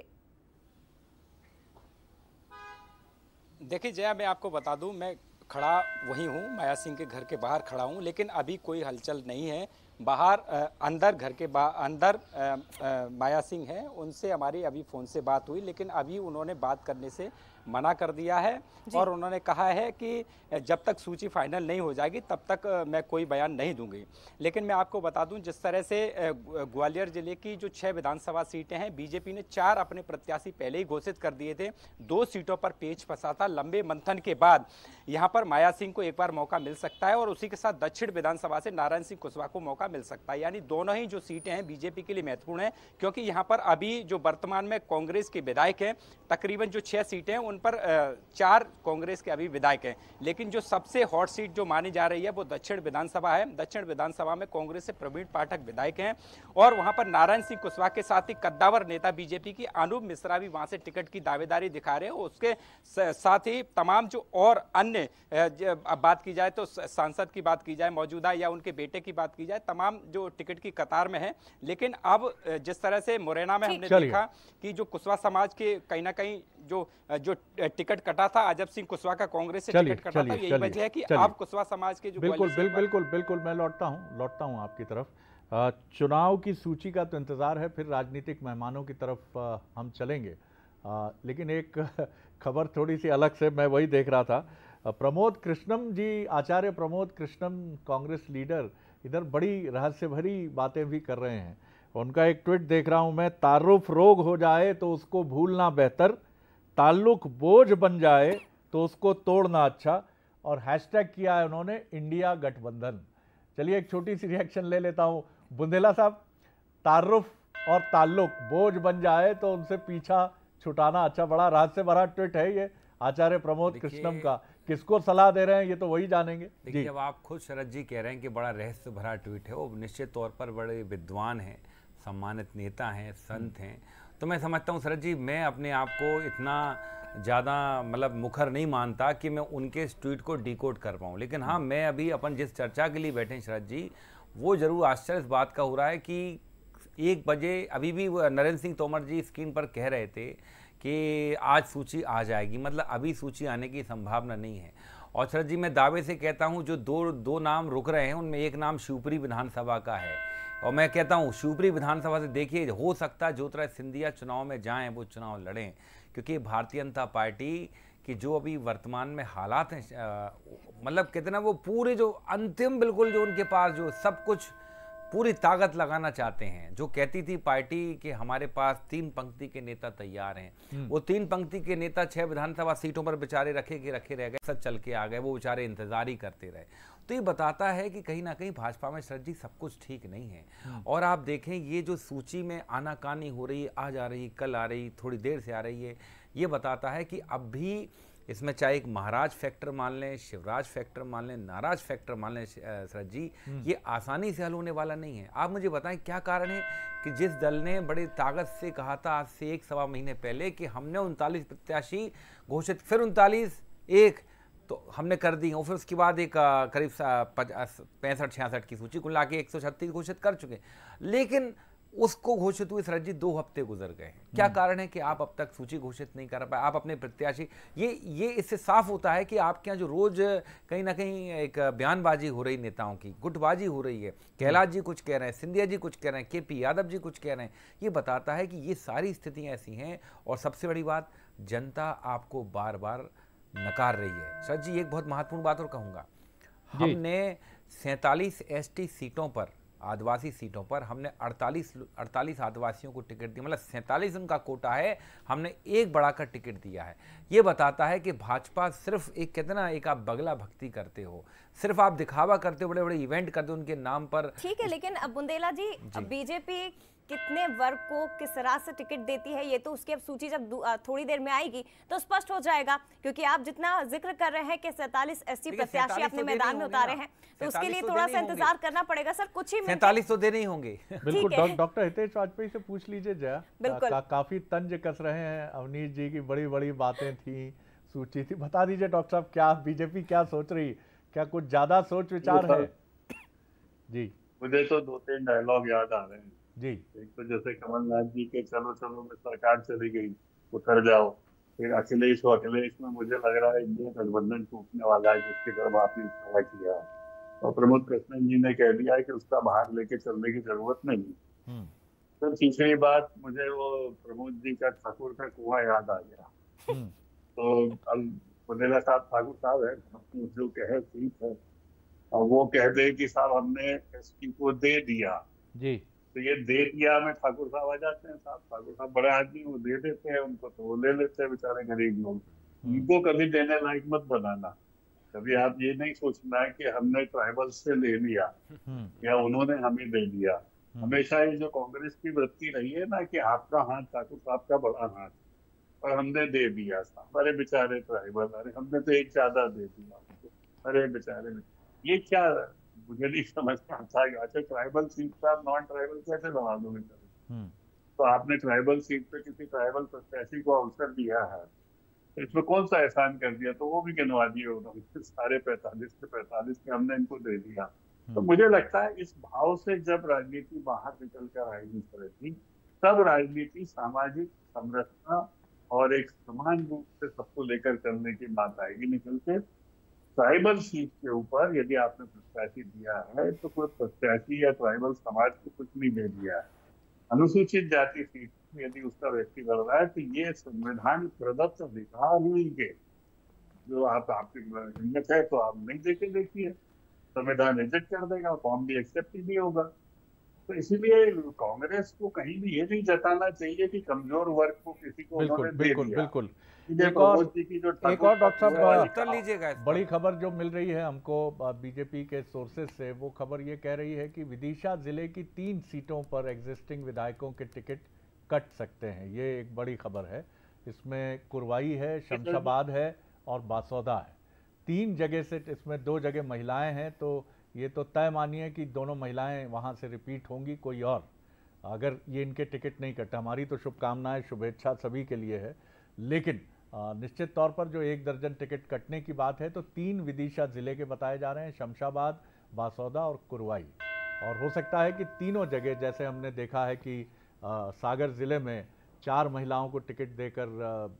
देखिए जया, मैं आपको बता दूं, मैं खड़ा वहीं हूं, माया सिंह के घर के बाहर खड़ा हूं, लेकिन अभी कोई हलचल नहीं है। बाहर आ, अंदर घर के बा, अंदर आ, आ, माया सिंह हैं, उनसे हमारी अभी फ़ोन से बात हुई, लेकिन अभी उन्होंने बात करने से मना कर दिया है और उन्होंने कहा है कि जब तक सूची फाइनल नहीं हो जाएगी तब तक मैं कोई बयान नहीं दूंगी। लेकिन मैं आपको बता दूं, जिस तरह से ग्वालियर जिले की जो छह विधानसभा सीटें हैं, बीजेपी ने चार अपने प्रत्याशी पहले ही घोषित कर दिए थे। दो सीटों पर पेच फंसा था। लंबे मंथन के बाद यहां पर माया सिंह को एक बार मौका मिल सकता है और उसी के साथ दक्षिण विधानसभा से नारायण सिंह कुशवाहा को मौका मिल सकता है। यानी दोनों ही जो सीटें हैं बीजेपी के लिए महत्वपूर्ण है, क्योंकि यहां पर अभी जो वर्तमान में कांग्रेस के विधायक हैं, तकरीबन जो छह सीटें हैं उन पर चार कांग्रेस के अभी विधायक हैं। लेकिन जो सबसे हॉट सीट जो मानी जा रही है वो दक्षिण विधानसभा है। दक्षिण विधानसभा में कांग्रेस से प्रवीण पाठक विधायक हैं और वहां पर नारायण सिंह कुशवाहा के साथ ही कद्दावर नेता बीजेपी की अनूप मिश्रा भी वहां से टिकट की दावेदारी दिखा रहे हैं। उसके साथ ही तमाम जो और अन्य बात की जाए तो सांसद की बात की जाए मौजूदा या उनके बेटे की बात की जाए, तमाम जो टिकट की कतार में है। लेकिन अब जिस तरह से मुरैना में हमने देखा कि जो कुशवाहा समाज के कहीं ना कहीं जो जो टिकट कटा था, अजब सिंह कुशवाहा का कांग्रेस से टिकट कटा था, यही वजह है कि अब कुशवाहा समाज के जो बिल्कुल बिल्कुल बिल्कुल बिल्कुल मैं लौटता हूं लौटता हूं आपकी तरफ। चुनाव की सूची का तो इंतजार है, फिर राजनीतिक मेहमानों की तरफ हम चलेंगे। आ, लेकिन एक खबर थोड़ी सी अलग से मैं वही देख रहा था। प्रमोद कृष्णम जी, आचार्य प्रमोद कृष्णम कांग्रेस लीडर, इधर बड़ी रहस्य भरी बातें भी कर रहे हैं। उनका एक ट्वीट देख रहा हूं मैं, तारुफ रोग हो जाए तो उसको भूलना बेहतर, ताल्लुक बोझ बन जाए तो उसको तोड़ना अच्छा, और हैशटैग किया है उन्होंने इंडिया गठबंधन। चलिए एक छोटी सी रिएक्शन ले लेता हूं। बुंदेला साहब, तारुफ और ताल्लुक बोझ बन जाए तो उनसे पीछा छुटाना अच्छा, बड़ा रहस्य भरा ट्वीट है ये आचार्य प्रमोद कृष्णम का। किसको सलाह दे रहे हैं ये तो वही जानेंगे। देखिए, जब आप खुद शरद जी कह रहे हैं कि बड़ा रहस्य भरा ट्वीट है, वो निश्चित तौर पर बड़े विद्वान हैं, सम्मानित नेता हैं, संत हैं, तो मैं समझता हूँ शरद जी, मैं अपने आप को इतना ज़्यादा मतलब मुखर नहीं मानता कि मैं उनके इस ट्वीट को डिकोड कर पाऊँ। लेकिन हाँ, मैं अभी अपन जिस चर्चा के लिए बैठे हैं शरद जी, वो ज़रूर आश्चर्य इस बात का हो रहा है कि एक बजे अभी भी नरेंद्र सिंह तोमर जी स्क्रीन पर कह रहे थे कि आज सूची आ जाएगी, मतलब अभी सूची आने की संभावना नहीं है। और शरद जी, मैं दावे से कहता हूं जो दो दो नाम रुक रहे हैं उनमें एक नाम शिवपुरी विधानसभा का है, और मैं कहता हूं शिवपुरी विधानसभा से देखिए, हो सकता है ज्योतिरादित्य सिंधिया चुनाव में जाएं, वो चुनाव लड़ें, क्योंकि भारतीय जनता पार्टी की जो अभी वर्तमान में हालात हैं, मतलब कहते ना वो पूरे जो अंतिम बिल्कुल जो उनके पास जो सब कुछ पूरी ताकत लगाना चाहते हैं। जो कहती थी पार्टी कि हमारे पास तीन पंक्ति के नेता तैयार हैं, वो तीन पंक्ति के नेता छह विधानसभा सीटों पर बेचारे रखे के रखे रह गए, सब चल के आ गए, वो बेचारे इंतजार ही करते रहे। तो ये बताता है कि कहीं ना कहीं भाजपा में शरद जी सब कुछ ठीक नहीं है। और आप देखें, ये जो सूची में आनाकानी हो रही है, आज आ रही, कल आ रही, थोड़ी देर से आ रही है, ये बताता है कि अब भी इसमें चाहे एक महाराज फैक्टर मान लें, शिवराज फैक्टर मान लें, नाराज फैक्टर मान लें शरद जी, ये आसानी से हल होने वाला नहीं है। आप मुझे बताएं क्या कारण है कि जिस दल ने बड़ी ताकत से कहा था आज से एक सवा महीने पहले कि हमने उनतालीस प्रत्याशी घोषित, फिर उनतालीस एक तो हमने कर दी, और फिर उसके बाद एक करीब पैंसठ छियासठ की सूची को लाके एक सौ छत्तीस घोषित कर चुके, लेकिन उसको घोषित हुए शरद जी दो हफ्ते गुजर गए। क्या कारण है कि आप अब तक सूची घोषित नहीं कर पाए, आप अपने प्रत्याशी, ये ये इससे साफ होता है कि आपके यहाँ जो रोज कहीं ना कहीं एक बयानबाजी हो रही, नेताओं की गुटबाजी हो रही है, कैलाश जी कुछ कह रहे हैं, सिंधिया जी कुछ कह रहे हैं, के पी यादव जी कुछ कह रहे हैं, ये बताता है कि ये सारी स्थितियाँ ऐसी हैं। और सबसे बड़ी बात, जनता आपको बार बार नकार रही है। शरद जी, एक बहुत महत्वपूर्ण बात और कहूँगा, हमने सैंतालीस एस टी सीटों पर, आदिवासी सीटों पर हमने अड़तालीस अड़तालीस आदिवासियों को टिकट दिया, मतलब सैंतालीस उनका कोटा है, हमने एक बढ़ाकर टिकट दिया है। ये बताता है कि भाजपा सिर्फ एक, कहते ना, एक आप बगला भक्ति करते हो, सिर्फ आप दिखावा करते हो, बड़े बड़े इवेंट करते हो उनके नाम पर। ठीक है, लेकिन अब बुंदेला जी, जी। बीजेपी कितने वर्ग को किस तरह से टिकट देती है, ये तो उसकी अब सूची जब थोड़ी देर में आएगी तो स्पष्ट हो जाएगा, क्योंकि आप जितना जिक्र कर रहे हैं कि सैंतालीस एसटी प्रत्याशी अपने मैदान में उतारे हैं, तो उसके लिए थोड़ा सा इंतजार करना पड़ेगा सर, कुछ ही सैंतालीस तो देने ही होंगे। बिल्कुल, डॉक्टर हितेश वाजपेयी से पूछ लीजिए जया, का, काफी तंज कस रहे हैं अवनीश जी की, बड़ी बड़ी बातें थी, सूची थी, बता दीजिए डॉक्टर साहब, क्या बीजेपी क्या सोच रही, क्या कुछ ज्यादा सोच विचार है? जी, मुझे तो दो तीन डायलॉग याद आ रहे हैं जी। एक तो जैसे कमलनाथ जी के चलो चलो में सरकार चली गई, उतर जाओ, फिर अखिलेश हो, अखिलेश में मुझे लग रहा है इंडिया गठबंधन टूटने वाला है, जिसकी तरफ आपने इशारा किया। और प्रमोद कृष्णन जी ने कह दिया है कि उसका बाहर लेके चलने की जरूरत नहीं। तो तीसरी बात, मुझे वो प्रमोद जी का ठाकुर का कुआं याद आ गया। तो बुंदेला साहब ठाकुर साहब है, जो कहे ठीक है, और वो कह दे कि साहब हमने एसपी को दे दिया जी, तो ये दे दिया में ठाकुर साहब आ जाते हैं। साहब ठाकुर साहब बड़े आदमी, वो दे देते हैं उनको, तो वो ले लेते हैं बेचारे गरीब लोग। इनको कभी देने लायक मत बनाना। कभी आप ये नहीं सोचना है कि हमने ट्राइबल से ले लिया या उन्होंने हमें दे दिया। हमेशा ये जो कांग्रेस की वृत्ति रही है ना कि आपका हाथ ठाकुर साहब का बड़ा हाथ और हमने दे दिया साहब, अरे बेचारे ट्राइबल, अरे हमने तो एक ज्यादा दे दिया, अरे बेचारे, ये क्या, मुझे नहीं समझ में आता है। अच्छा, ट्राइबल सीट पर आप नॉन ट्राइबल कैसे लगा दोगे? तो आपने ट्राइबल सीट पे किसी ट्राइबल प्रत्याशी को अवसर दिया है, तो इसमें कौन सा एहसान कर दिया? तो वो भी गिनवा दिए उन्होंने, सारे पैंतालीस के पैंतालीस के हमने इनको दे दिया। तो मुझे लगता है इस भाव से जब राजनीति बाहर निकल कर आएगी करेगी, तब राजनीति सामाजिक संरचना और एक समान रूप से सबको लेकर चलने की बात आएगी। निकल के ट्राइबल सीट के ऊपर यदि आपने प्रत्याशी दिया है तो कोई प्रत्याशी या ट्राइबल समाज को कुछ नहीं दे दिया है। अनुसूचित जाति सीट में यदि उसका व्यक्ति लड़ रहा है तो ये संविधान प्रदत्त अधिकार ही के, जो आप आपकी हिम्मत है तो आप नहीं देके देखिए, संविधान रिजेक्ट कर देगा, फॉर्म भी एक्सेप्ट ही नहीं होगा। तो इसीलिए कांग्रेस को कहीं भी ये नहीं जताना चाहिए कि कमजोर वर्ग को किसी को उन्होंने दे बिल्कुल दिया। बिल्कुल एक और एक और डॉक्टर साहब लीजिएगा, बड़ी खबर जो मिल रही है हमको बीजेपी के सोर्सेज से, वो खबर ये कह रही है कि विदिशा जिले की तीन सीटों पर एग्जिस्टिंग विधायकों के टिकट कट सकते हैं। ये एक बड़ी खबर है। इसमें कुरवाई है, शमशाबाद है और बासौदा है। तीन जगह से, इसमें दो जगह महिलाएं हैं, तो ये तो तय मानिए कि दोनों महिलाएं वहां से रिपीट होंगी, कोई और अगर ये इनके टिकट नहीं कटे। हमारी तो शुभकामनाएं, शुभेच्छा सभी के लिए है, लेकिन निश्चित तौर पर जो एक दर्जन टिकट कटने की बात है तो तीन विदिशा जिले के बताए जा रहे हैं, शमशाबाद, बासौदा और कुरवाई। और हो सकता है कि तीनों जगह, जैसे हमने देखा है कि आ, सागर जिले में चार महिलाओं को टिकट देकर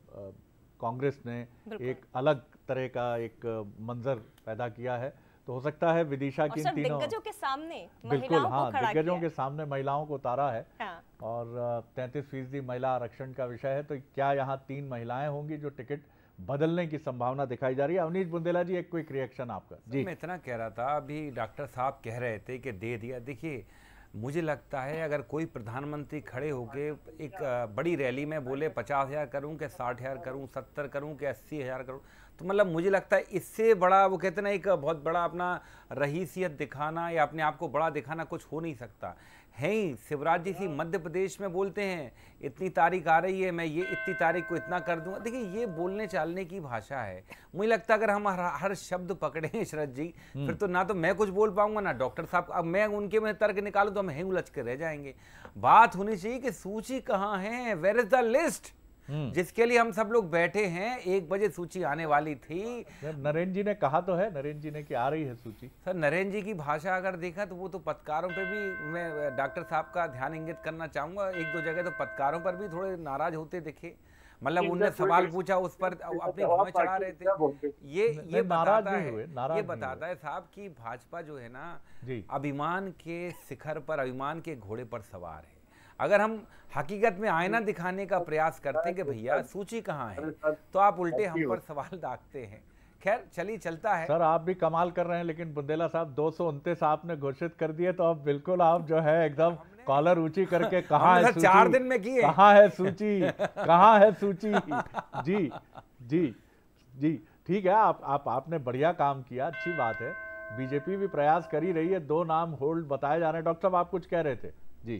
कांग्रेस ने एक अलग तरह का एक मंजर पैदा किया है, तो हो सकता है विदिशा की तीनों दिग्गजों के सामने बिल्कुल हाँ दिग्गजों के सामने महिलाओं को उतारा है। हाँ। और तैंतीस फीसदी महिला आरक्षण का विषय है, तो क्या यहाँ तीन महिलाएं होंगी जो टिकट बदलने की संभावना दिखाई जा रही है? अवनीश बुंदेला जी, एक क्विक रिएक्शन आपका। जी, मैं इतना कह रहा था, अभी डॉक्टर साहब कह रहे थे कि दे दिया। देखिए, मुझे लगता है अगर कोई प्रधानमंत्री खड़े होके एक बड़ी रैली में बोले पचास हजार करूँ कि साठ हजार करूँ, सत्तर करूँ कि अस्सी हजार करूँ, तो मतलब मुझे लगता है इससे बड़ा, वो कहते ना, एक बहुत बड़ा अपना रहीसियत दिखाना या अपने आप को बड़ा दिखाना कुछ हो नहीं सकता है ही। शिवराज जी सी मध्य प्रदेश में बोलते हैं इतनी तारीख आ रही है, मैं ये इतनी तारीख को इतना कर दूंगा। देखिए, ये बोलने चालने की भाषा है। मुझे लगता है अगर हम हर, हर शब्द पकड़े शरद जी, फिर तो ना तो मैं कुछ बोल पाऊंगा ना डॉक्टर साहब। अब मैं उनके में तर्क निकालूं तो हम हेंग उलझ के रह जाएंगे। बात होनी चाहिए कि सूची कहाँ है, वेयर इज द लिस्ट, जिसके लिए हम सब लोग बैठे हैं। एक बजे सूची आने वाली थी। नरेंद्र जी ने कहा तो है, नरेंद्र जी ने कि आ रही है सूची। सर, नरेंद्र जी की भाषा अगर देखा तो वो तो पत्रकारों पे भी, मैं डॉक्टर साहब का ध्यान इंगित करना चाहूंगा, एक दो जगह तो पत्रकारों पर भी थोड़े नाराज होते दिखे। मतलब उनने सवाल पूछा, उस पर अपनी भौं चढ़ा रहे थे। ये ये बताता है ये बताता है साहब कि भाजपा जो है ना, अभिमान के शिखर पर, अभिमान के घोड़े पर सवार है। अगर हम हकीकत में आईना दिखाने का प्रयास करते हैं कि भैया सूची कहाँ है, तो आप उल्टे हम पर सवाल दागते हैं। खैर, चलिए चलता है। सर, आप भी कमाल कर रहे हैं, लेकिन बुंदेला साहब दो सौ उनतीस आपने घोषित कर दिए, तो अब बिल्कुल आप जो है एकदम कॉलर ऊंची करके कहाँ है सूची, चार दिन में किए, कहाँ है सूची, कहाँ है सूची। जी जी जी ठीक है, आप आप आपने बढ़िया काम किया, अच्छी बात है। बीजेपी भी प्रयास कर ही रही है। दो नाम होल्ड बताए जा रहे हैं। डॉक्टर साहब, आप कुछ कह रहे थे? जी,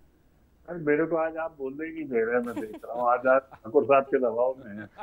मेरे को आज आप बोलने ही नहीं दे रहे, मैं देख रहा हूँ आज आप ठाकुर साहब के दबाव में हैं।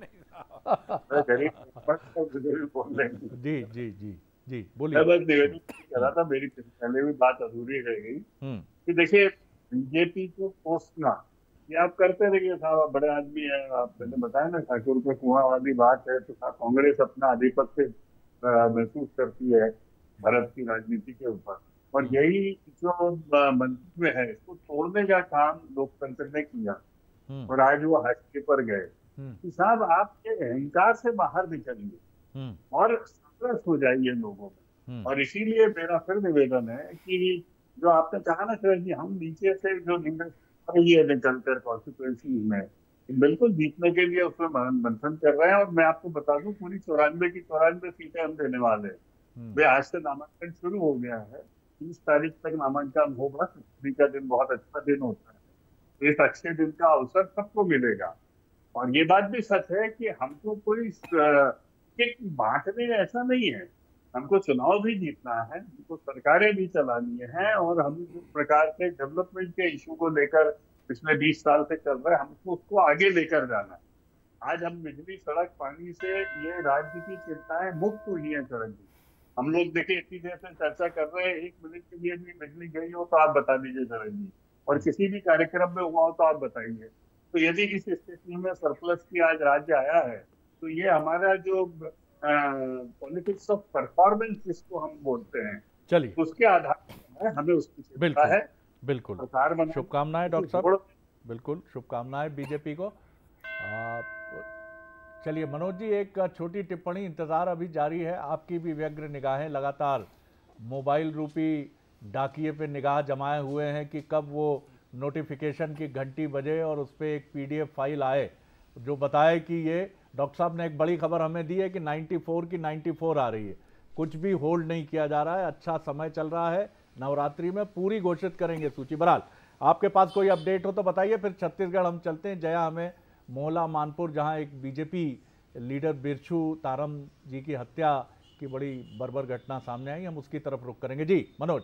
जी जी जी जी बोलिए। मैं बस निवेदन कर रहा था, मेरी पहले भी बात अधूरी रह गई कि देखिए, बीजेपी को कोसना ये आप करते रहिए साहब, आप बड़े आदमी हैं। आप मैंने बताया ना, ठाकुर के कुआं वाली बात है, तो कांग्रेस अपना आधिपत्य महसूस करती है भारत की राजनीति के ऊपर, और यही जो मंत्री में है इसको तोड़ने का काम लोकतंत्र ने किया। और आज वो हाशिए पर गए कि साहब आपके अहंकार से बाहर निकलिए और समरस हो जाइए लोगों में। और इसीलिए मेरा फिर निवेदन है कि जो आपने कहा ना सर जी, हम नीचे से जो निकल रही है निकलकर कॉन्स्टिट्यूएंसी में, बिल्कुल जीतने के लिए उसमें मंथन कर रहे हैं। और मैं आपको बता दूं, पूरी चौरानवे की चौरानवे सीटें हम देने वाले हैं। वे आज से नामांकन शुरू हो गया है, तीस तारीख तक नामांकन होगा। छुट्टी का दिन बहुत अच्छा दिन होता है, इस अच्छे दिन का अवसर सबको मिलेगा। और ये बात भी सच है कि हमको कोई किक बांटने ऐसा नहीं है, हमको चुनाव भी जीतना है, हमको सरकारें भी चलानी है, और हम जिस प्रकार से डेवलपमेंट के इशू को लेकर पिछले बीस साल से कर रहे हैं, हमको उसको आगे लेकर जाना है। आज हम बिजली, सड़क, पानी से ये राज्य की चिंताएं मुक्त हुई है। चरण जी, हम लोग देखिए इतनी देर से चर्चा कर रहे हैं, एक मिनट के लिए भी बिजली गई हो तो आप बता दीजिए चरण जी, और किसी भी कार्यक्रम में हुआ हो तो आप बताइए। तो यदि इस स्थिति में सरप्लस की आज राज्य आया है, तो ये हमारा जो पॉलिटिक्स ऑफ परफॉर्मेंस जिसको हम बोलते हैं, चलिए उसके आधार पर हमें उसकी चिंता है। बिल्कुल, शुभकामनाएं डॉक्टर साहब, बिल्कुल शुभकामनाएं बीजेपी को। चलिए मनोज जी, एक छोटी टिप्पणी, इंतजार अभी जारी है, आपकी भी व्यग्र निगाहें लगातार मोबाइल रूपी डाकिए पे निगाह जमाए हुए हैं कि कब वो नोटिफिकेशन की घंटी बजे और उस पर एक पीडीएफ फाइल आए जो बताए कि ये डॉक्टर साहब ने एक बड़ी खबर हमें दी है कि चौरानवे की चौरानवे आ रही है। कुछ भी होल्ड नहीं किया जा रहा है, अच्छा समय चल रहा है, नवरात्रि में पूरी घोषित करेंगे सूची। बहरहाल आपके पास कोई अपडेट हो तो बताइए। फिर छत्तीसगढ़ हम चलते हैं। जया, हमें मोहला मानपुर, जहां एक बीजेपी लीडर बिरछू तारम जी की हत्या की बड़ी बर्बर घटना सामने आई, हम उसकी तरफ रुख करेंगे। जी मनोज।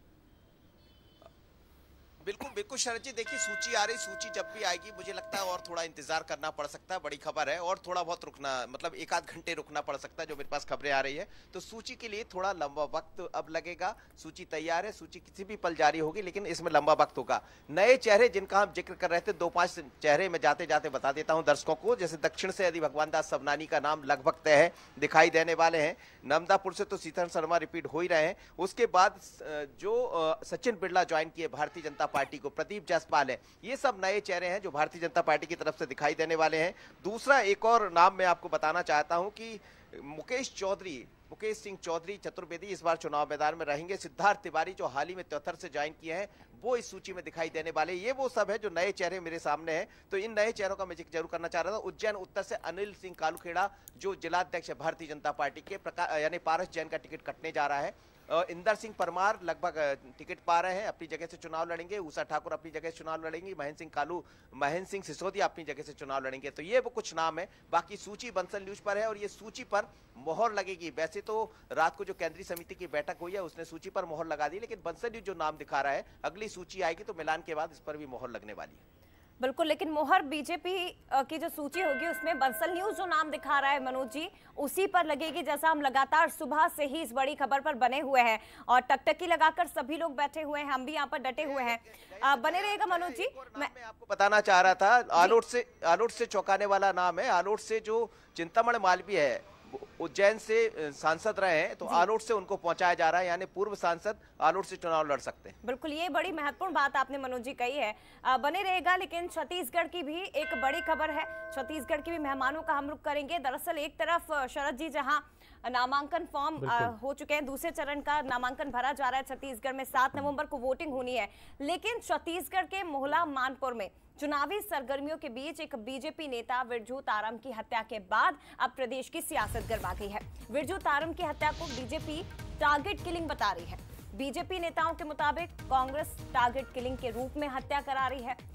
बिल्कुल बिल्कुल शरद जी, देखिए सूची आ रही, सूची जब भी आएगी मुझे लगता है और थोड़ा इंतजार करना पड़ सकता है। बड़ी खबर है और थोड़ा बहुत रुकना, मतलब एक आध घंटे रुकना पड़ सकता है, जो मेरे पास खबरें आ रही है। तो सूची के लिए थोड़ा लंबा वक्त अब लगेगा। सूची तैयार है, सूची किसी भी पल जारी होगी, लेकिन इसमें लंबा वक्त होगा। नए चेहरे जिनका हम जिक्र कर रहे थे, दो पांच चेहरे मैं जाते जाते बता देता हूं दर्शकों को। जैसे दक्षिण से यदि भगवान दास सबनानी का नाम लगभग तय है, दिखाई देने वाले हैं। नर्मदापुर से तो सीताराम शर्मा रिपीट हो ही रहे हैं। उसके बाद जो सचिन बिरला ज्वाइन किए भारतीय जनता पार्टी को, प्रदीप जायसवाल है, ये सब नए चेहरे हैं जो भारतीय जनता पार्टी की तरफ से दिखाई देने वाले हैं। दूसरा एक और नाम मैं आपको बताना चाहता हूं कि मुकेश चौधरी, मुकेश सिंह चौधरी चतुर्वेदी इस बार चुनाव मैदान में रहेंगे। सिद्धार्थ तिवारी जो हाल ही में त्योथर से ज्वाइन किए हैं, वो इस सूची में दिखाई देने वाले। ये वो सब है जो नए चेहरे मेरे सामने हैं। तो इन नए चेहरों का मैं जिक्र जरूर करना चाह रहा था। उज्जैन उत्तर से अनिल सिंह कालूखेड़ा जो जिलाध्यक्ष है भारतीय जनता पार्टी के, प्रकाश यानी पारस जैन का टिकट कटने जा रहा है। इंदर सिंह परमार लगभग टिकट पा रहे हैं, अपनी जगह से चुनाव लड़ेंगे। उषा ठाकुर अपनी जगह से चुनाव लड़ेंगी। महेंद्र सिंह कालू, महेंद्र सिंह सिसोदिया अपनी जगह से चुनाव लड़ेंगे। तो ये वो कुछ नाम है। बाकी सूची बंसल न्यूज पर है और ये सूची पर मोहर लगेगी। वैसे तो रात को जो केंद्रीय समिति की बैठक हुई है उसने सूची पर मोहर लगा दी, लेकिन बंसल न्यूज जो नाम दिखा रहा है, अगली सूची आएगी तो मिलान के बाद इस पर भी मोहर लगने वाली है। बिल्कुल, लेकिन मोहर बीजेपी की जो सूची होगी उसमें बंसल न्यूज जो नाम दिखा रहा है मनोज जी, उसी पर लगेगी। जैसा हम लगातार सुबह से ही इस बड़ी खबर पर बने हुए हैं और टकटकी लगाकर सभी लोग बैठे हुए हैं, हम भी यहाँ पर डटे हुए हैं। आ, बने रहेगा मनोज जी। मैं आपको बताना चाह रहा था, आलोट से आलोट से चौंकाने वाला नाम है। आलोट से जो चिंतामण मालवीय है, उज्जैन से सांसद रहे हैं, तो आलोट से उनको पहुंचाया जा रहा है, यानी पूर्व सांसद आलोट से चुनाव लड़ सकते हैं। बिल्कुल, ये बड़ी महत्वपूर्ण बात आपने मनोज जी कही है। आ, बने रहेगा। लेकिन छत्तीसगढ़ की भी एक बड़ी खबर है, छत्तीसगढ़ के भी मेहमानों का हम रुख करेंगे। दरअसल एक तरफ शरद जी जहां नामांकन फॉर्म हो चुके हैं, दूसरे चरण का नामांकन भरा जा रहा है छत्तीसगढ़ में, सात नवंबर को वोटिंग होनी है। लेकिन छत्तीसगढ़ के मोहला मानपुर में चुनावी सरगर्मियों के बीच एक बीजेपी नेता बिरजू तारम की हत्या के बाद अब प्रदेश की सियासत गर्मा गई है। बिरजू तारम की हत्या को बीजेपी टारगेट किलिंग बता रही है। बीजेपी नेताओं के मुताबिक कांग्रेस टारगेट किलिंग के रूप में हत्या करा रही है।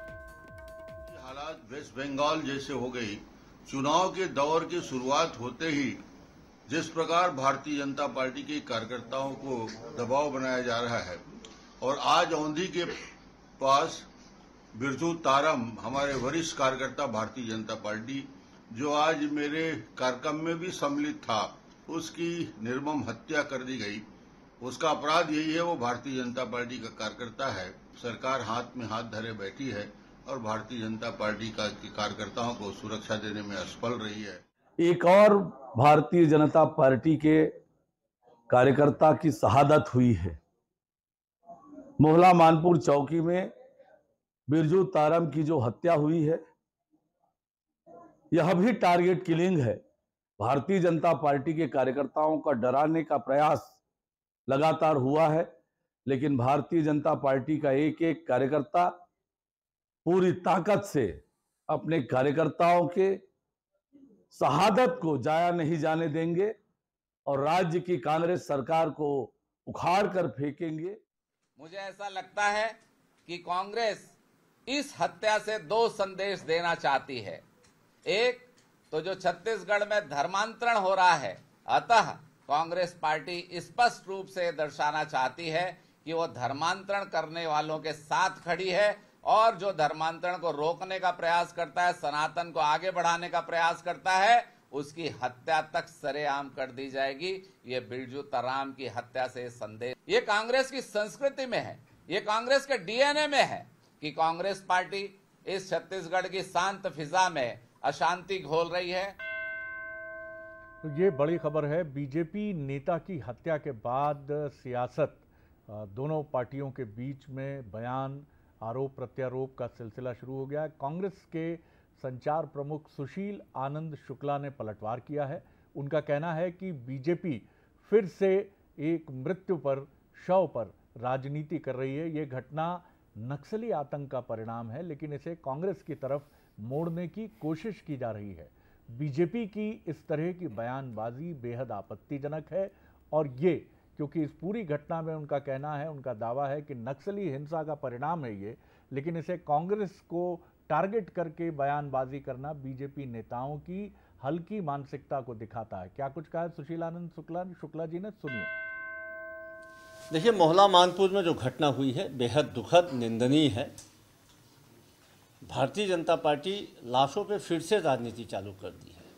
हालात वेस्ट बंगाल जैसे हो गई। चुनाव के दौर की शुरुआत होते ही जिस प्रकार भारतीय जनता पार्टी के कार्यकर्ताओं को दबाव बनाया जा रहा है, और आज औंधी के पास बिरजू तारम, हमारे वरिष्ठ कार्यकर्ता भारतीय जनता पार्टी, जो आज मेरे कार्यक्रम में भी सम्मिलित था, उसकी निर्मम हत्या कर दी गई। उसका अपराध यही है, वो भारतीय जनता पार्टी का कार्यकर्ता है। सरकार हाथ में हाथ धरे बैठी है और भारतीय जनता पार्टी का कार्यकर्ताओं को सुरक्षा देने में असफल रही है। एक और भारतीय जनता पार्टी के कार्यकर्ता की शहादत हुई है। मोहला मानपुर चौकी में बिरजू तारम की जो हत्या हुई है, यह भी टारगेट किलिंग है। भारतीय जनता पार्टी के कार्यकर्ताओं का डराने का प्रयास लगातार हुआ है, लेकिन भारतीय जनता पार्टी का एक एक कार्यकर्ता पूरी ताकत से अपने कार्यकर्ताओं के शहादत को जाया नहीं जाने देंगे और राज्य की कांग्रेस सरकार को उखाड़ कर फेंकेंगे। मुझे ऐसा लगता है कि कांग्रेस इस हत्या से दो संदेश देना चाहती है। एक तो जो छत्तीसगढ़ में धर्मांतरण हो रहा है, अतः कांग्रेस पार्टी स्पष्ट रूप से दर्शाना चाहती है कि वो धर्मांतरण करने वालों के साथ खड़ी है और जो धर्मांतरण को रोकने का प्रयास करता है, सनातन को आगे बढ़ाने का प्रयास करता है, उसकी हत्या तक सरेआम कर दी जाएगी। ये बिरजू ताराम की हत्या से संदेश, ये कांग्रेस की संस्कृति में है, ये कांग्रेस के डीएनए में है कि कांग्रेस पार्टी इस छत्तीसगढ़ की शांत फिजा में अशांति घोल रही है। तो ये बड़ी खबर है। बीजेपी नेता की हत्या के बाद सियासत, दोनों पार्टियों के बीच में बयान, आरोप प्रत्यारोप का सिलसिला शुरू हो गया है। कांग्रेस के संचार प्रमुख सुशील आनंद शुक्ला ने पलटवार किया है। उनका कहना है कि बीजेपी फिर से एक मृत्यु पर, शव पर राजनीति कर रही है। ये घटना नक्सली आतंक का परिणाम है, लेकिन इसे कांग्रेस की तरफ मोड़ने की कोशिश की जा रही है। बीजेपी की इस तरह की बयानबाजी बेहद आपत्तिजनक है और ये क्योंकि इस पूरी घटना में उनका कहना है, उनका दावा है कि नक्सली हिंसा का परिणाम है ये, लेकिन इसे कांग्रेस को टारगेट करके बयानबाजी करना बीजेपी नेताओं की हल्की मानसिकता को दिखाता है। क्या कुछ कहा है सुशील आनंद शुक्ला शुक्ला जी ने, सुनिए। देखिए, मोहला मानपुर में जो घटना हुई है बेहद दुखद, निंदनीय है। भारतीय जनता पार्टी लाशों पे फिर से राजनीति चालू कर दी है।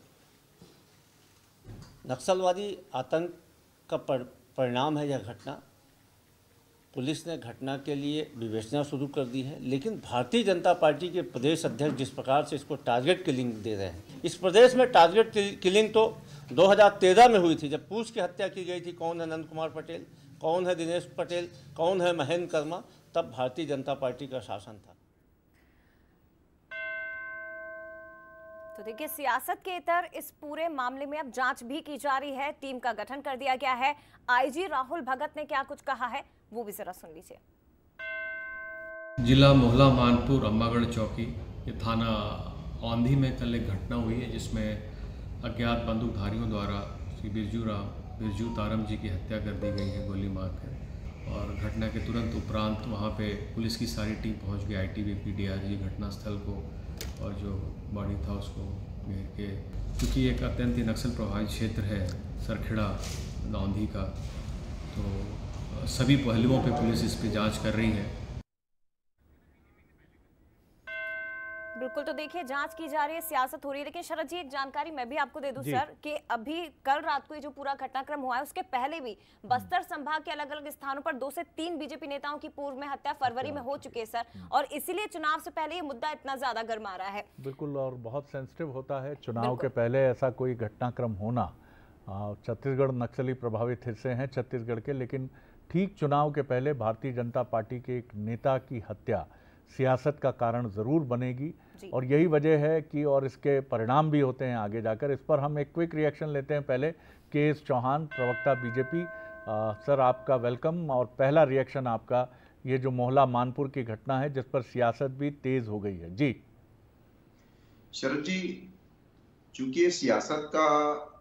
नक्सलवादी आतंक का परिणाम है यह घटना। पुलिस ने घटना के लिए विवेचना शुरू कर दी है, लेकिन भारतीय जनता पार्टी के प्रदेश अध्यक्ष जिस प्रकार से इसको टारगेट किलिंग दे रहे हैं, इस प्रदेश में टारगेट किलिंग तो दो हज़ार तेरह में हुई थी, जब पूछ की हत्या की गई थी। कौन है नंद कुमार पटेल, कौन है दिनेश पटेल, कौन है महेंद्र कर्मा, तब भारतीय जनता पार्टी का शासन था। तो देखिए, सियासत के इतर इस पूरे मामले में अब जांच भी की जा रही है। टीम का गठन कर दिया गया है। आईजी राहुल भगत ने क्या कुछ कहा है वो भी जरा सुन लीजिए। जिला मोहला मानपुर अम्बागढ़ चौकी ये थाना औंधी में कल एक घटना हुई है, जिसमें अज्ञात बंदूकधारियों द्वारा श्री बिरजू राम बिरजू तारम जी की हत्या कर दी गई है गोली मारकर। और घटना के तुरंत उपरांत वहाँ पे पुलिस की सारी टीम पहुँच गई, आईटीबीपी, डीआरजी घटनास्थल को, और जो बॉडी था उसको घेर के, क्योंकि एक अत्यंत ही नक्सल प्रभावित क्षेत्र है सरखेड़ा औंधी का, तो सभी पहलुओं पे पुलिस इस पे जांच कर रही है। बिल्कुल, तो देखिए जांच की जा रही है, सियासत हो रही है। लेकिन शरद जी, एक जानकारी मैं भी आपको दे दूं सर कि अभी कल रात को ये जो पूरा घटनाक्रम हुआ है, उसके पहले भी बस्तर संभाग के अलग अलग स्थानों पर दो से तीन बीजेपी नेताओं की पूर्व में हत्या फरवरी में हो चुकी है सर, और इसीलिए चुनाव से पहले ये मुद्दा इतना ज्यादा गर्मा रहा है। बिल्कुल, और बहुत सेंसिटिव होता है चुनाव के पहले ऐसा कोई घटनाक्रम होना। छत्तीसगढ़ नक्सली प्रभावित हिस्से हैं छत्तीसगढ़ के, लेकिन ठीक चुनाव के पहले भारतीय जनता पार्टी के एक नेता की हत्या सियासत का कारण जरूर बनेगी, और यही वजह है कि और इसके परिणाम भी होते हैं आगे जाकर। इस पर हम एक क्विक रिएक्शन लेते हैं पहले। के एस चौहान, प्रवक्ता बीजेपी, सर आपका वेलकम, और पहला रिएक्शन आपका, ये जो मोहला मानपुर की घटना है जिस पर सियासत भी तेज हो गई है। जी शरद जी, चूंकि ये सियासत का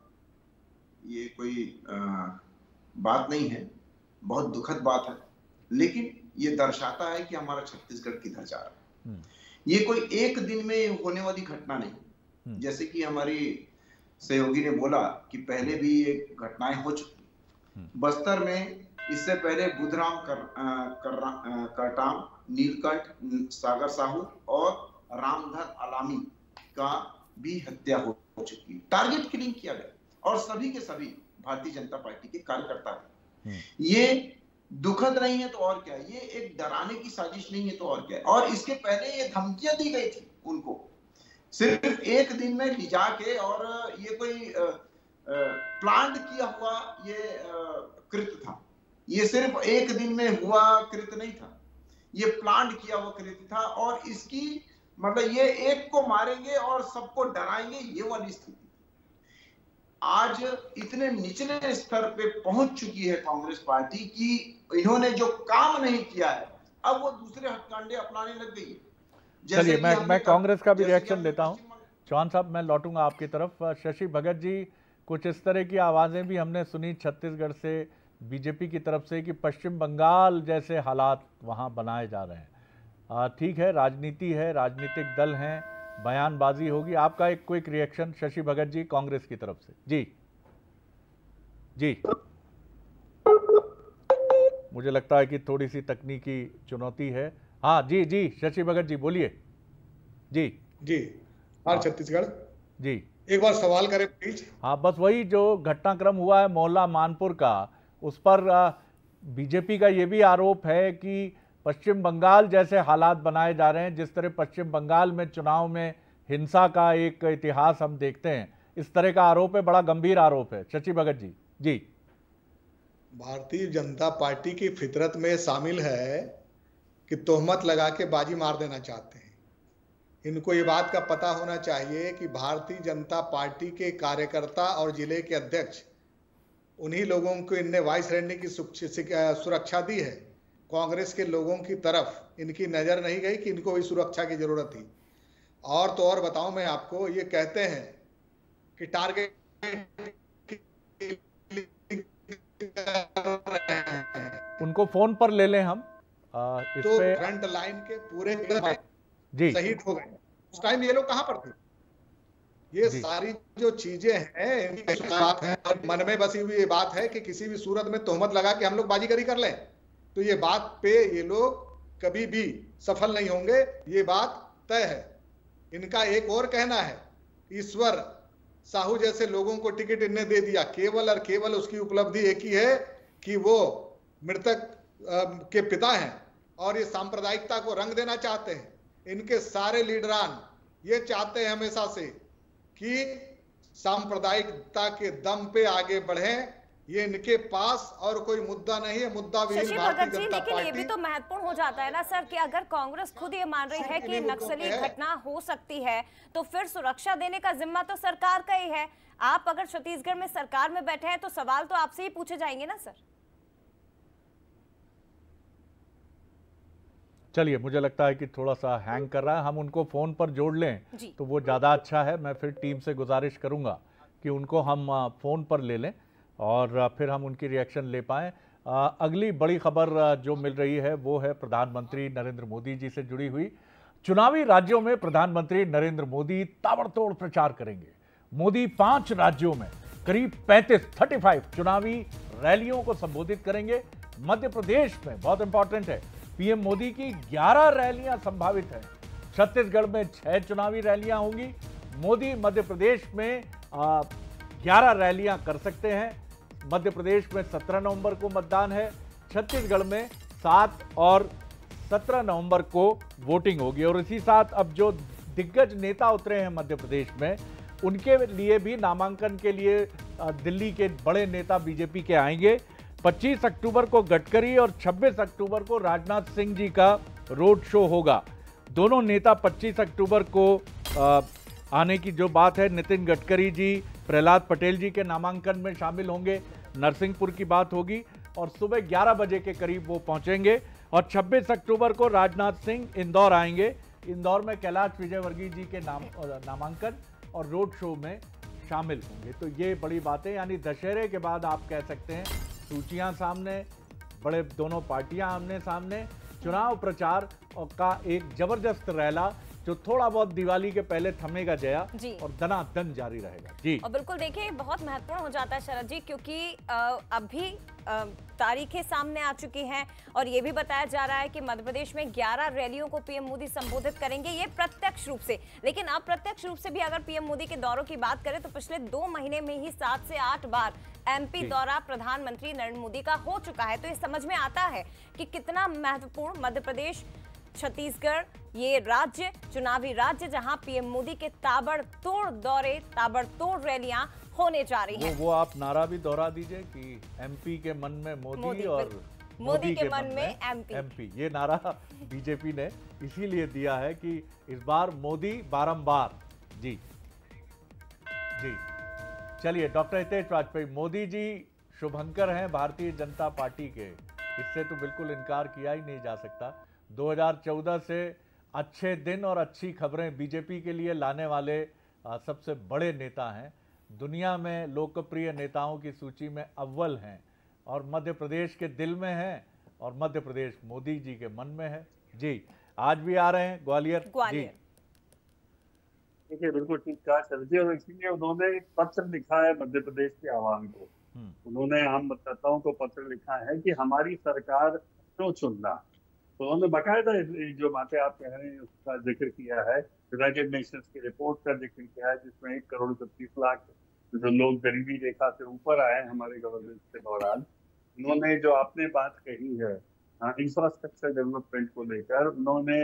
ये कोई आ, बात नहीं है, बहुत दुखद बात है, लेकिन ये दर्शाता है कि हमारा छत्तीसगढ़ किधर जा रहा है। ये कोई एक दिन में होने वाली घटना नहीं, जैसे कि हमारी सहयोगी ने बोला कि पहले भी ये घटनाएं हो चुकी। बस्तर में इससे पहले बुधराम कर, कर, करटाम, नीलकंठ सागर साहू और रामधर अलामी का भी हत्या हो चुकी है। टारगेट किलिंग किया गया, और सभी के सभी भारतीय जनता पार्टी के कार्यकर्ता हैं। ये दुखद नहीं है तो और क्या है, ये एक डराने की साजिश नहीं है तो और क्या है। और इसके पहले ये धमकियां दी गई थी उनको, सिर्फ एक दिन में ले जाके, और ये कोई प्लान किया हुआ ये कृत्य था। ये सिर्फ एक दिन में हुआ कृत्य नहीं था, ये प्लान किया हुआ कृत्य था। और इसकी मतलब ये एक को मारेंगे और सबको डराएंगे, ये वाली स्थिति आज इतने निचले स्तर पे पहुंच चुकी है कांग्रेस पार्टी की इन्होंने जो काम नहीं किया है, अब वो दूसरे हथकंडे अपनाने लग गई है। चलिए मैं मैं कांग्रेस का भी रिएक्शन लेता हूं। चौहान साहब मैं लौटूंगा आपकी तरफ। शशि भगत जी, कुछ इस तरह की आवाजें भी हमने सुनी छत्तीसगढ़ से बीजेपी की तरफ से कि पश्चिम बंगाल जैसे हालात वहां बनाए जा रहे हैं। ठीक है, राजनीति है, राजनीतिक दल हैं, बयानबाजी होगी। आपका एक क्विक रिएक्शन शशि भगत जी कांग्रेस की तरफ से। जी जी मुझे लगता है कि थोड़ी सी तकनीकी चुनौती है। हाँ जी जी शशि भगत जी बोलिए। जी जी हर छत्तीसगढ़ जी एक बार सवाल करें प्लीज। हाँ, बस वही जो घटनाक्रम हुआ है मोहल्ला मानपुर का, उस पर बीजेपी का ये भी आरोप है कि पश्चिम बंगाल जैसे हालात बनाए जा रहे हैं। जिस तरह पश्चिम बंगाल में चुनाव में हिंसा का एक इतिहास हम देखते हैं, इस तरह का आरोप है, बड़ा गंभीर आरोप है। शशि भगत जी जी भारतीय जनता पार्टी की फितरत में शामिल है कि तोहमत लगा के बाजी मार देना चाहते हैं। इनको ये बात का पता होना चाहिए कि भारतीय जनता पार्टी के कार्यकर्ता और जिले के अध्यक्ष, उन्हीं लोगों को इनने वाइस रहने की सुरक्षा दी है। कांग्रेस के लोगों की तरफ इनकी नजर नहीं गई कि इनको भी सुरक्षा की जरूरत थी। और तो और बताऊं मैं आपको, ये कहते हैं कि टारगेट उनको फोन पर ले लें हम। आ, इस तो पे... फ्रंट लाइन के पूरे जी शहीद हो गए। उस टाइम ये लोग कहां पर थे? ये सारी जो चीजें हैं इनकी बात है, और मन में बसी हुई ये बात है कि किसी भी सूरत में तोहमत लगा के हम लोग बाजीगरी कर लें, तो ये बात पे ये लोग कभी भी सफल नहीं होंगे, ये बात तय है। इनका एक और कहना है, ईश्वर साहू जैसे लोगों को टिकट इनने दे दिया, केवल और केवल उसकी उपलब्धि एक ही है कि वो मृतक के पिता हैं और ये सांप्रदायिकता को रंग देना चाहते हैं। इनके सारे लीडरान ये चाहते हैं हमेशा से कि सांप्रदायिकता के दम पे आगे बढ़ें। ये इनके पास और कोई मुद्दा नहीं है, मुद्दा भी शशि भगत जी, लेकिन ये भी तो महत्वपूर्ण हो जाता है ना सर कि अगर कांग्रेस खुद ये मान रही है कि नक्सली घटना हो सकती है, तो फिर सुरक्षा देने का जिम्मा तो सरकार का ही है। आप अगर छत्तीसगढ़ में सरकार में बैठे हैं तो सवाल तो आपसे ही पूछे जाएंगे ना सर। चलिए, मुझे लगता है कि थोड़ा सा हैंग कर रहा है, हम उनको फोन पर जोड़ लें तो वो ज़्यादा अच्छा है। मैं फिर टीम से गुजारिश करूंगा कि उनको हम फोन पर ले लें और फिर हम उनकी रिएक्शन ले पाएँ। अगली बड़ी खबर जो मिल रही है वो है प्रधानमंत्री नरेंद्र मोदी जी से जुड़ी हुई। चुनावी राज्यों में प्रधानमंत्री नरेंद्र मोदी ताबड़तोड़ प्रचार करेंगे। मोदी पांच राज्यों में करीब पैंतीस पैंतीस चुनावी रैलियों को संबोधित करेंगे। मध्य प्रदेश में बहुत इंपॉर्टेंट है, पीएम मोदी की ग्यारह रैलियां संभावित हैं। छत्तीसगढ़ में छह चुनावी रैलियां होंगी। मोदी मध्य प्रदेश में ग्यारह रैलियां कर सकते हैं। मध्य प्रदेश में सत्रह नवंबर को मतदान है, छत्तीसगढ़ में सात और सत्रह नवंबर को वोटिंग होगी। और इसी साथ अब जो दिग्गज नेता उतरे हैं मध्य प्रदेश में, उनके लिए भी नामांकन के लिए दिल्ली के बड़े नेता बीजेपी के आएंगे। पच्चीस अक्टूबर को गडकरी और छब्बीस अक्टूबर को राजनाथ सिंह जी का रोड शो होगा। दोनों नेता पच्चीस अक्टूबर को आ, आने की जो बात है, नितिन गडकरी जी प्रहलाद पटेल जी के नामांकन में शामिल होंगे। नरसिंहपुर की बात होगी और सुबह ग्यारह बजे के करीब वो पहुंचेंगे। और छब्बीस अक्टूबर को राजनाथ सिंह इंदौर आएंगे। इंदौर में कैलाश विजयवर्गीय जी के नाम नामांकन और रोड शो में शामिल होंगे। तो ये बड़ी बातें, यानी दशहरे के बाद आप कह सकते हैं सूचियां सामने, बड़े दोनों पार्टियां आमने सामने, चुनाव प्रचार का एक जबरदस्त रैला जो थोड़ा बहुत दिवाली के पहले थमेगा जया और दनादन जारी रहेगा। जी और बिल्कुल देखिए, बहुत महत्वपूर्ण हो जाता है शरद जी, क्योंकि अभी तारीखें सामने आ चुकी हैं और ये भी बताया जा रहा है कि मध्य प्रदेश में ग्यारह रैलियों को पीएम मोदी संबोधित करेंगे, ये प्रत्यक्ष रूप से। लेकिन अप्रत्यक्ष रूप से भी अगर पीएम मोदी के दौरों की बात करें तो पिछले दो महीने में ही सात से आठ बार एमपी दौरा प्रधानमंत्री नरेंद्र मोदी का हो चुका है। तो ये समझ में आता है कि कितना महत्वपूर्ण मध्य प्रदेश, छत्तीसगढ़, ये राज्य, चुनावी राज्य, जहां पीएम मोदी के ताबड़तोड़ दौरे, ताबड़तोड़ रैलियां होने जा रही हैं। वो, वो आप नारा भी दोहरा दीजिए कि एमपी के मन में मोदी, मोदी और मोदी, मोदी के, के मन में एमपी एमपी ये नारा बीजेपी ने इसीलिए दिया है कि इस बार मोदी बारंबार। जी जी चलिए, डॉक्टर हितेश वाजपेयी, मोदी जी शुभंकर हैं भारतीय जनता पार्टी के, इससे तो बिल्कुल इनकार किया ही नहीं जा सकता। दो हज़ार चौदह से अच्छे दिन और अच्छी खबरें बीजेपी के लिए लाने वाले सबसे बड़े नेता हैं। दुनिया में लोकप्रिय नेताओं की सूची में अव्वल हैं और मध्य प्रदेश के दिल में हैं और मध्य प्रदेश मोदी जी के मन में है। जी, आज भी आ रहे हैं ग्वालियर। ग्वालियर देखिए, बिल्कुल ठीक कहा सर जी। और इसीलिए उन्होंने एक पत्र लिखा है मध्य प्रदेश के आवाम को। उन्होंने आम मतदाताओं को पत्र लिखा है कि हमारी सरकार क्यों चुनना। तो उन्होंने बाकायदा जो बातें आप कह रहे हैं उसका जिक्र किया है, यूनाइटेड नेशंस की रिपोर्ट का जिक्र किया है, जिसमें एक करोड़ छत्तीस लाख जो लोग गरीबी रेखा से ऊपर आए हमारे गवर्नेंस के दौरान। उन्होंने जो आपने बात कही है इंफ्रास्ट्रक्चर डेवलपमेंट को लेकर, उन्होंने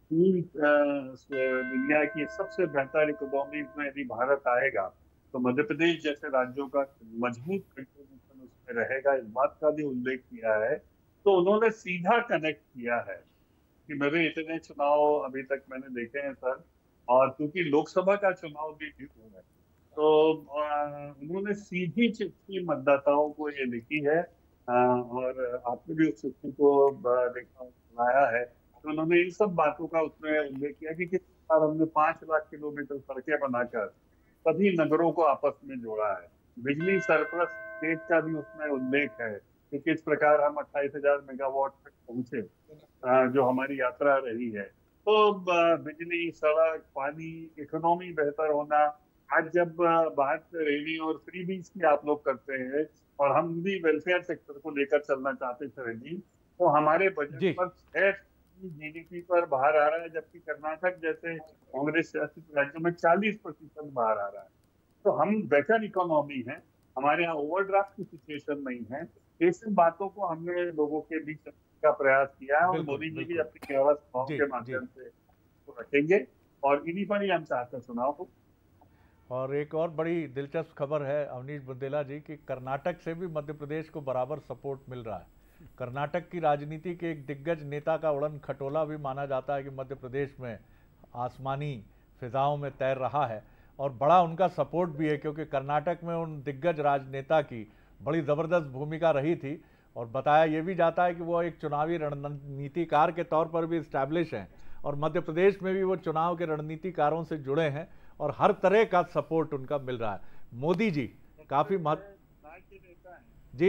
दुनिया की सबसे बेहतर इकोनॉमी में यदि भारत आएगा तो मध्य प्रदेश जैसे राज्यों का मजबूत कंट्रीब्यूशन उसमें रहेगा, इस बात का भी उल्लेख किया है। तो उन्होंने सीधा कनेक्ट किया है कि मेरे इतने चुनाव अभी तक मैंने देखे हैं सर, और क्योंकि लोकसभा का चुनाव भी हुआ है तो उन्होंने सीधी चिट्ठी मतदाताओं को ये लिखी है। और आपने भी उस चिट्ठी को देखा सुनाया है। तो उन्होंने इन सब बातों का उसमें उल्लेख किया कि किस बार हमने पांच लाख किलोमीटर सड़कें बनाकर सभी नगरों को आपस में जोड़ा है। बिजली सरप्लस स्टेट का भी उसमें उल्लेख है कि किस प्रकार हम अट्ठाईस हजार मेगावाट तक पहुंचे, जो हमारी यात्रा रही है। तो बिजली, सड़क, पानी, इकोनॉमी बेहतर होना। आज जब बात रेडी और फ्री बीज की आप लोग करते हैं और हम भी वेलफेयर सेक्टर को लेकर चलना चाहते थे जी, तो हमारे बजट पर छह जीडीपी पर बाहर आ रहा है, जबकि कर्नाटक जैसे कांग्रेस शासित राज्यों में चालीस प्रतिशत बाहर आ रहा है। तो हम बेटर इकोनॉमी है, हमारे यहाँ ओवरड्राफ्ट की सिचुएशन नहीं है। ये सब बातों को हमने लोगों के बीच का प्रयास किया है और मोदी जी भी अपनी व्यवस्थाओं के माध्यम से रखेंगे और इन्हीं पर ही हम चाहते हैं चुनाव को। और एक और बड़ी दिलचस्प खबर है अवनीश बुंदेला जी कि कर्नाटक से भी मध्य प्रदेश को बराबर सपोर्ट मिल रहा है। कर्नाटक की राजनीति के एक दिग्गज नेता का उड़न खटोला भी माना जाता है कि मध्य प्रदेश में आसमानी फिजाओं में तैर रहा है और बड़ा उनका सपोर्ट भी है, क्योंकि कर्नाटक में उन दिग्गज राजनेता की बड़ी ज़बरदस्त भूमिका रही थी। और बताया ये भी जाता है कि वो एक चुनावी रणनीतिकार के तौर पर भी इस्टेब्लिश हैं और मध्य प्रदेश में भी वो चुनाव के रणनीतिकारों से जुड़े हैं और हर तरह का सपोर्ट उनका मिल रहा है। मोदी जी काफी महत्व जी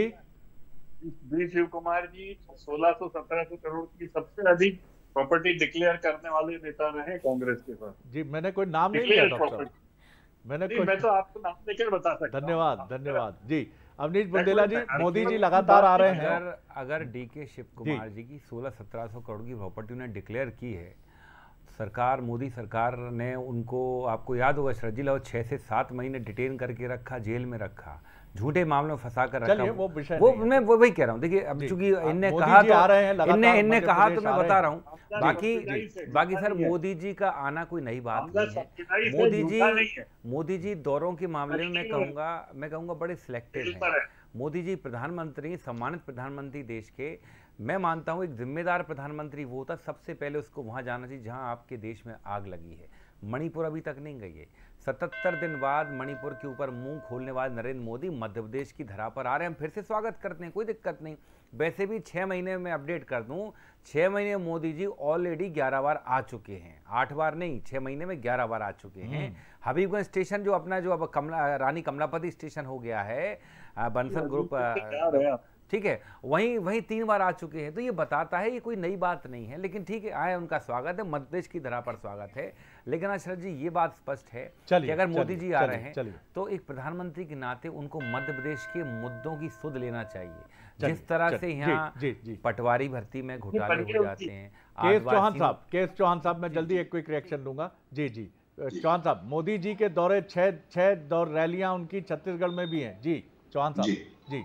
वी शिव कुमार जी सोलह सौ सत्रह सौ करोड़ की सबसे अधिक प्रॉपर्टी डिक्लेयर करने वाले नेता रहे कांग्रेस के पास। जी, मैंने कोई नाम नहीं लिया डॉक्टर, मैंने कोई... मैं तो आपको नाम लेकर बता सकता हूं। धन्यवाद धन्यवाद जी। अवनीश बुंदेला जी, मोदी जी लगातार आ रहे हैं। अगर अगर डी के शिव कुमार जी की सोलह सत्रह सौ करोड़ की प्रॉपर्टी उन्हें डिक्लेयर की है, सरकार मोदी सरकार ने उनको, आपको याद होगा श्रद्धा, और छः से सात महीने डिटेन करके रखा, जेल में रखा, झूठे मामले में फंसा कर रखा। वो विषय वो मैं वो वही कह रहा हूँ। देखिए अब चूंकि इनने कहा तो इनने इनने कहा तो मैं बता रहा हूँ। बाकी बाकी सर मोदी जी का आना कोई नई बात नहीं है। मोदी जी मोदी जी दौरों के मामले में मैं कहूँगा मैं कहूँगा बड़े सिलेक्टिव हैं। मोदी जी प्रधानमंत्री, सम्मानित प्रधानमंत्री देश के, मैं मानता हूँ एक जिम्मेदार प्रधानमंत्री वो होता सबसे पहले उसको वहाँ जाना चाहिए जहाँ आपके देश में आग लगी है। मणिपुर अभी तक नहीं गई है। सतहत्तर दिन बाद मणिपुर के ऊपर मुंह खोलने वाले नरेंद्र मोदी मध्य प्रदेश की धरा पर आ रहे हैं। हम फिर से स्वागत करते हैं, कोई दिक्कत नहीं। वैसे भी छः महीने में अपडेट कर दूं, छः महीने में मोदी जी ऑलरेडी ग्यारह बार आ चुके हैं। आठ बार नहीं, छः महीने में ग्यारह बार आ चुके हैं। हबीबगंज स्टेशन जो अपना जो अब कमला रानी कमलापति स्टेशन हो गया है, बंसल ग्रुप, ठीक है, वहीं वहीं तीन बार आ चुके हैं। तो ये बताता है ये कोई नई बात नहीं है। लेकिन ठीक है, आए, उनका स्वागत है, मध्य प्रदेश की धरा पर स्वागत है। लेकिन शरद जी ये बात स्पष्ट है कि अगर मोदी जी आ रहे हैं तो एक प्रधानमंत्री के नाते उनको मध्य प्रदेश के मुद्दों की सुध लेना चाहिए। जिस तरह से यहाँ पटवारी भर्ती में घोटाले हो जाते हैं। केएस चौहान साहब केएस चौहान साहब मैं जल्दी एक क्विक रिएक्शन दूंगा। जी जी चौहान साहब, मोदी जी के दौरे छह छह दौर रैलियां उनकी छत्तीसगढ़ में भी हैं। जी चौहान साहब। जी, जी।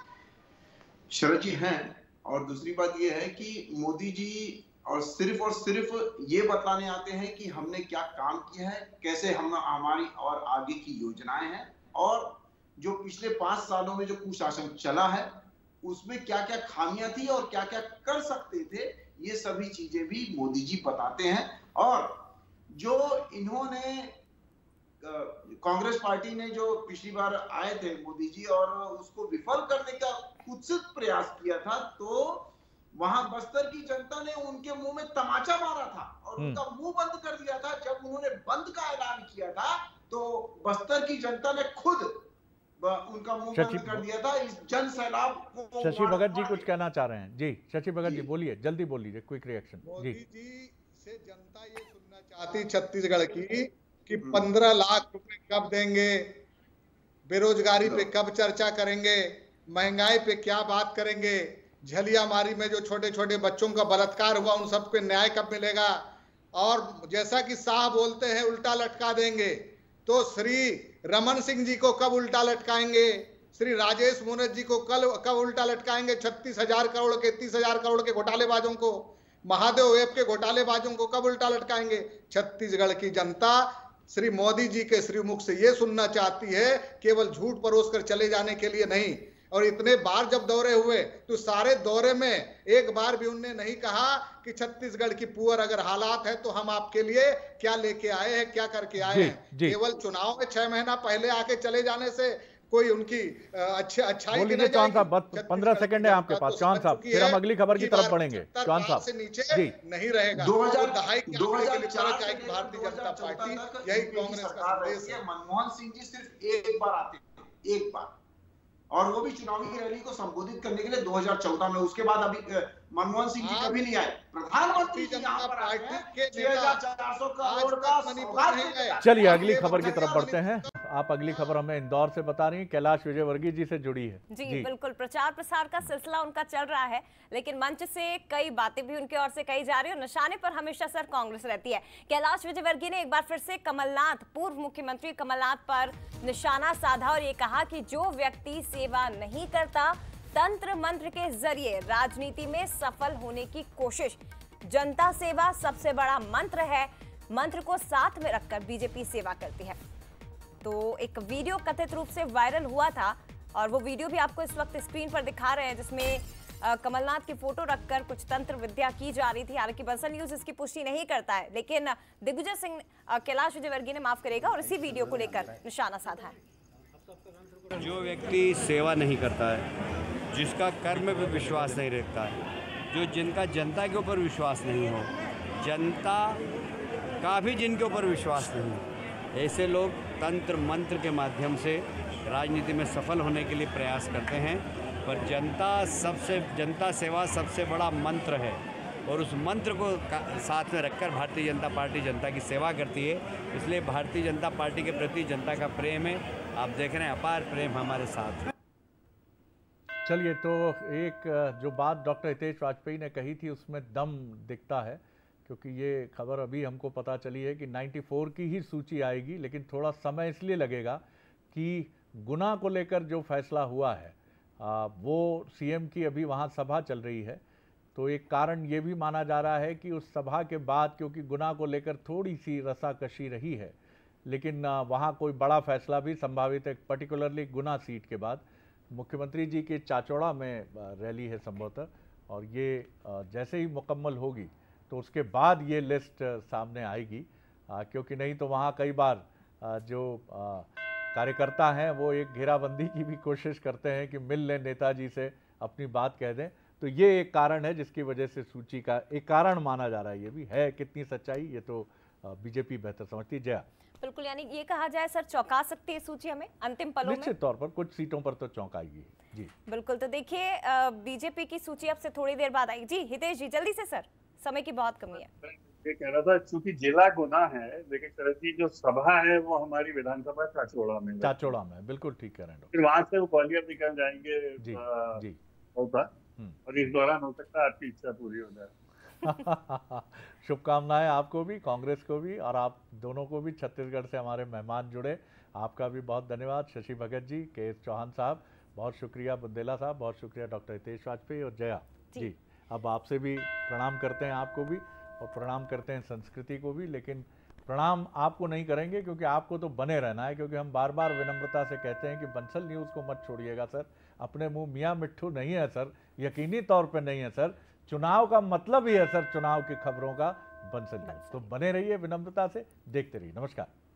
शरद जी हैं, और दूसरी बात यह है कि मोदी जी और सिर्फ और सिर्फ ये बताने आते हैं कि हमने क्या काम किया है, कैसे हम हमारी और आगे की योजनाएं हैं, और जो पिछले पांच सालों में जो कुशासन चला है उसमें क्या क्या खामियां थी और क्या क्या कर सकते थे, ये सभी चीजें भी मोदी जी बताते हैं। और जो इन्होंने कांग्रेस पार्टी ने जो पिछली बार आए थे मोदी जी और उसको विफल करने का कुत्सित प्रयास किया था, तो वहां बस्तर की जनता ने उनके मुंह में तमाचा मारा था और उनका मुंह बंद कर दिया था। जब उन्होंने बंद का ऐलान किया था तो बस्तर की जनता ने खुद उनका मुंह बंद कर दिया था। इस जन सैलाब। शशि भगत जी कुछ कहना चाह रहे हैं। जी शशि भगत जी बोलिए, जल्दी बोलिए, क्विक रिएक्शन। मोदी जी से जनता ये सुनना चाहती छत्तीसगढ़ की कि पंद्रह लाख रुपए कब देंगे, बेरोजगारी पे कब चर्चा करेंगे, महंगाई पे क्या बात करेंगे, झलियामारी में जो छोटे छोटे बच्चों का बलात्कार हुआ उन सब पे न्याय कब मिलेगा, और जैसा कि शाह बोलते हैं उल्टा लटका देंगे, तो श्री रमन सिंह जी को कब उल्टा लटकाएंगे, श्री राजेश मोनत जी को कल कब उल्टा लटकाएंगे, छत्तीस हजार करोड़ के तीस हजार करोड़ के घोटालेबाजों को, महादेव वेब के घोटालेबाजों को कब उल्टा लटकाएंगे। छत्तीसगढ़ की जनता श्री मोदी जी के श्रीमुख से ये सुनना चाहती है, केवल झूठ परोस कर चले जाने के लिए नहीं। और इतने बार जब दौरे हुए तो सारे दौरे में एक बार भी उनने नहीं कहा कि छत्तीसगढ़ की पुअर अगर हालात है तो हम आपके लिए क्या लेके आए हैं, क्या करके आए हैं। केवल चुनाव में छह महीना पहले आके चले जाने से कोई उनकी अच्छे अच्छाई की नहीं चौहान साहब, पंद्रह सेकंड है आपके पास। चौहान साहब फिर हम अगली खबर की तरफ बढ़ेंगे। चौहान साहब से नीचे नहीं रहेगा। दो हजार दहाई दो हजार चार जाएगी भारतीय जनता पार्टी, यही कांग्रेस का संदेश है। मनमोहन सिंह जी सिर्फ एक बार आते थे, एक बार, और वो भी चुनावी रैली को संबोधित करने के लिए दो हजार चौदह में। उसके बाद अभी मनमोहन सिंह जी कभी नहीं आए। प्रधानमंत्री जी यहाँ पर आए हैं, छह हजार चार सौ करोड़ का सौगात। चलिए अगली खबर की तरफ बढ़ते हैं। आप अगली खबर हमें इंदौर से बता रही हैं, कैलाश विजयवर्गीय जी से जुड़ी है। जी, जी बिल्कुल, प्रचार प्रसार का सिलसिला उनका चल रहा है, लेकिन मंच से कई बातें भी उनकी ओर से कही जा रही है और निशाने पर हमेशा सर कांग्रेस रहती है। कैलाश विजयवर्गीय ने एक बार फिर से कमलनाथ, पूर्व मुख्यमंत्री कमलनाथ पर निशाना साधा और ये कहा कि जो व्यक्ति सेवा नहीं करता, तंत्र मंत्र के जरिए राजनीति में सफल होने की कोशिश, जनता सेवा सबसे बड़ा मंत्र है, मंत्र को साथ में रखकर बीजेपी सेवा करती है। तो एक वीडियो कथित रूप से वायरल हुआ था और वो वीडियो भी आपको इस वक्त स्क्रीन पर दिखा रहे हैं, जिसमें कमलनाथ की फोटो रखकर कुछ तंत्र विद्या की जा रही थी। हालांकि बंसल न्यूज इसकी पुष्टि नहीं करता है, लेकिन दिग्विजय सिंह कैलाश विजयवर्गीय ने माफ करेगा और इसी वीडियो को लेकर निशाना साधा है। जो व्यक्ति सेवा नहीं करता है, जिसका कर्म पे विश्वास नहीं रखता है, जो जिनका जनता के ऊपर विश्वास नहीं हो, जनता का भी जिनके ऊपर विश्वास नहीं हो, ऐसे लोग तंत्र मंत्र के माध्यम से राजनीति में सफल होने के लिए प्रयास करते हैं। पर जनता सबसे जनता सेवा सबसे बड़ा मंत्र है और उस मंत्र को साथ में रखकर भारतीय जनता पार्टी जनता की सेवा करती है। इसलिए भारतीय जनता पार्टी के प्रति जनता का प्रेम है, आप देख रहे हैं अपार प्रेम हमारे साथ है। चलिए, तो एक जो बात डॉक्टर हितेश वाजपेयी ने कही थी उसमें दम दिखता है, क्योंकि ये खबर अभी हमको पता चली है कि चौरानवे की ही सूची आएगी, लेकिन थोड़ा समय इसलिए लगेगा कि गुना को लेकर जो फैसला हुआ है आ, वो सीएम की अभी वहाँ सभा चल रही है, तो एक कारण ये भी माना जा रहा है कि उस सभा के बाद, क्योंकि गुना को लेकर थोड़ी सी रसाकशी रही है, लेकिन वहाँ कोई बड़ा फैसला भी संभावित है, पर्टिकुलरली गुना सीट के बाद। मुख्यमंत्री जी के चाचौड़ा में रैली है संभवतः, और ये जैसे ही मुकम्मल होगी तो उसके बाद ये लिस्ट सामने आएगी, क्योंकि नहीं तो वहाँ कई बार जो कार्यकर्ता हैं वो एक घेराबंदी की भी कोशिश करते हैं कि मिल लें नेताजी से, अपनी बात कह दें। तो ये एक कारण है जिसकी वजह से सूची का एक कारण माना जा रहा है। ये भी है, कितनी सच्चाई ये तो बीजेपी बेहतर समझती है। जया, बिल्कुल, यानी ये कहा जाए सर चौंका सकती है सूची हमें अंतिम पलों में? निश्चित तौर पर कुछ सीटों पर तो चौंकाएगी। जी बिल्कुल। तो देखिए बीजेपी की सूची अब से थोड़ी देर बाद आएगी। जी हितेश जी जल्दी से सर, समय की बहुत कमी है। ये कह रहा था चूंकि जिला गुना है, लेकिन शरद जी जो सभा है वो हमारी विधानसभा चाचौड़ा में चाचौड़ा में बिल्कुल ठीक कह रहे हैं। फिर वहां से वो ग्वालियर निकल जाएंगे जी, जी। होता, और इस दौरान हो सकता है आपकी इच्छा पूरी हो जाए। शुभकामनाएं आपको भी, कांग्रेस को भी, और आप दोनों को भी। छत्तीसगढ़ से हमारे मेहमान जुड़े, आपका भी बहुत धन्यवाद। शशि भगत जी, के एस चौहान साहब बहुत शुक्रिया, बुंदेला साहब बहुत शुक्रिया, डॉक्टर हितेश वाजपेयी और जया जी, जी। अब आपसे भी प्रणाम करते हैं, आपको भी, और प्रणाम करते हैं संस्कृति को भी। लेकिन प्रणाम आपको नहीं करेंगे क्योंकि आपको तो बने रहना है, क्योंकि हम बार बार विनम्रता से कहते हैं कि बंसल न्यूज़ को मत छोड़िएगा सर। अपने मुंह मियाँ मिट्ठू नहीं है सर, यकीनी तौर पे नहीं है सर। चुनाव का मतलब ही है सर चुनाव की खबरों का बंसल न्यूज़। तो बने रहिए विनम्रता से, देखते रहिए। नमस्कार।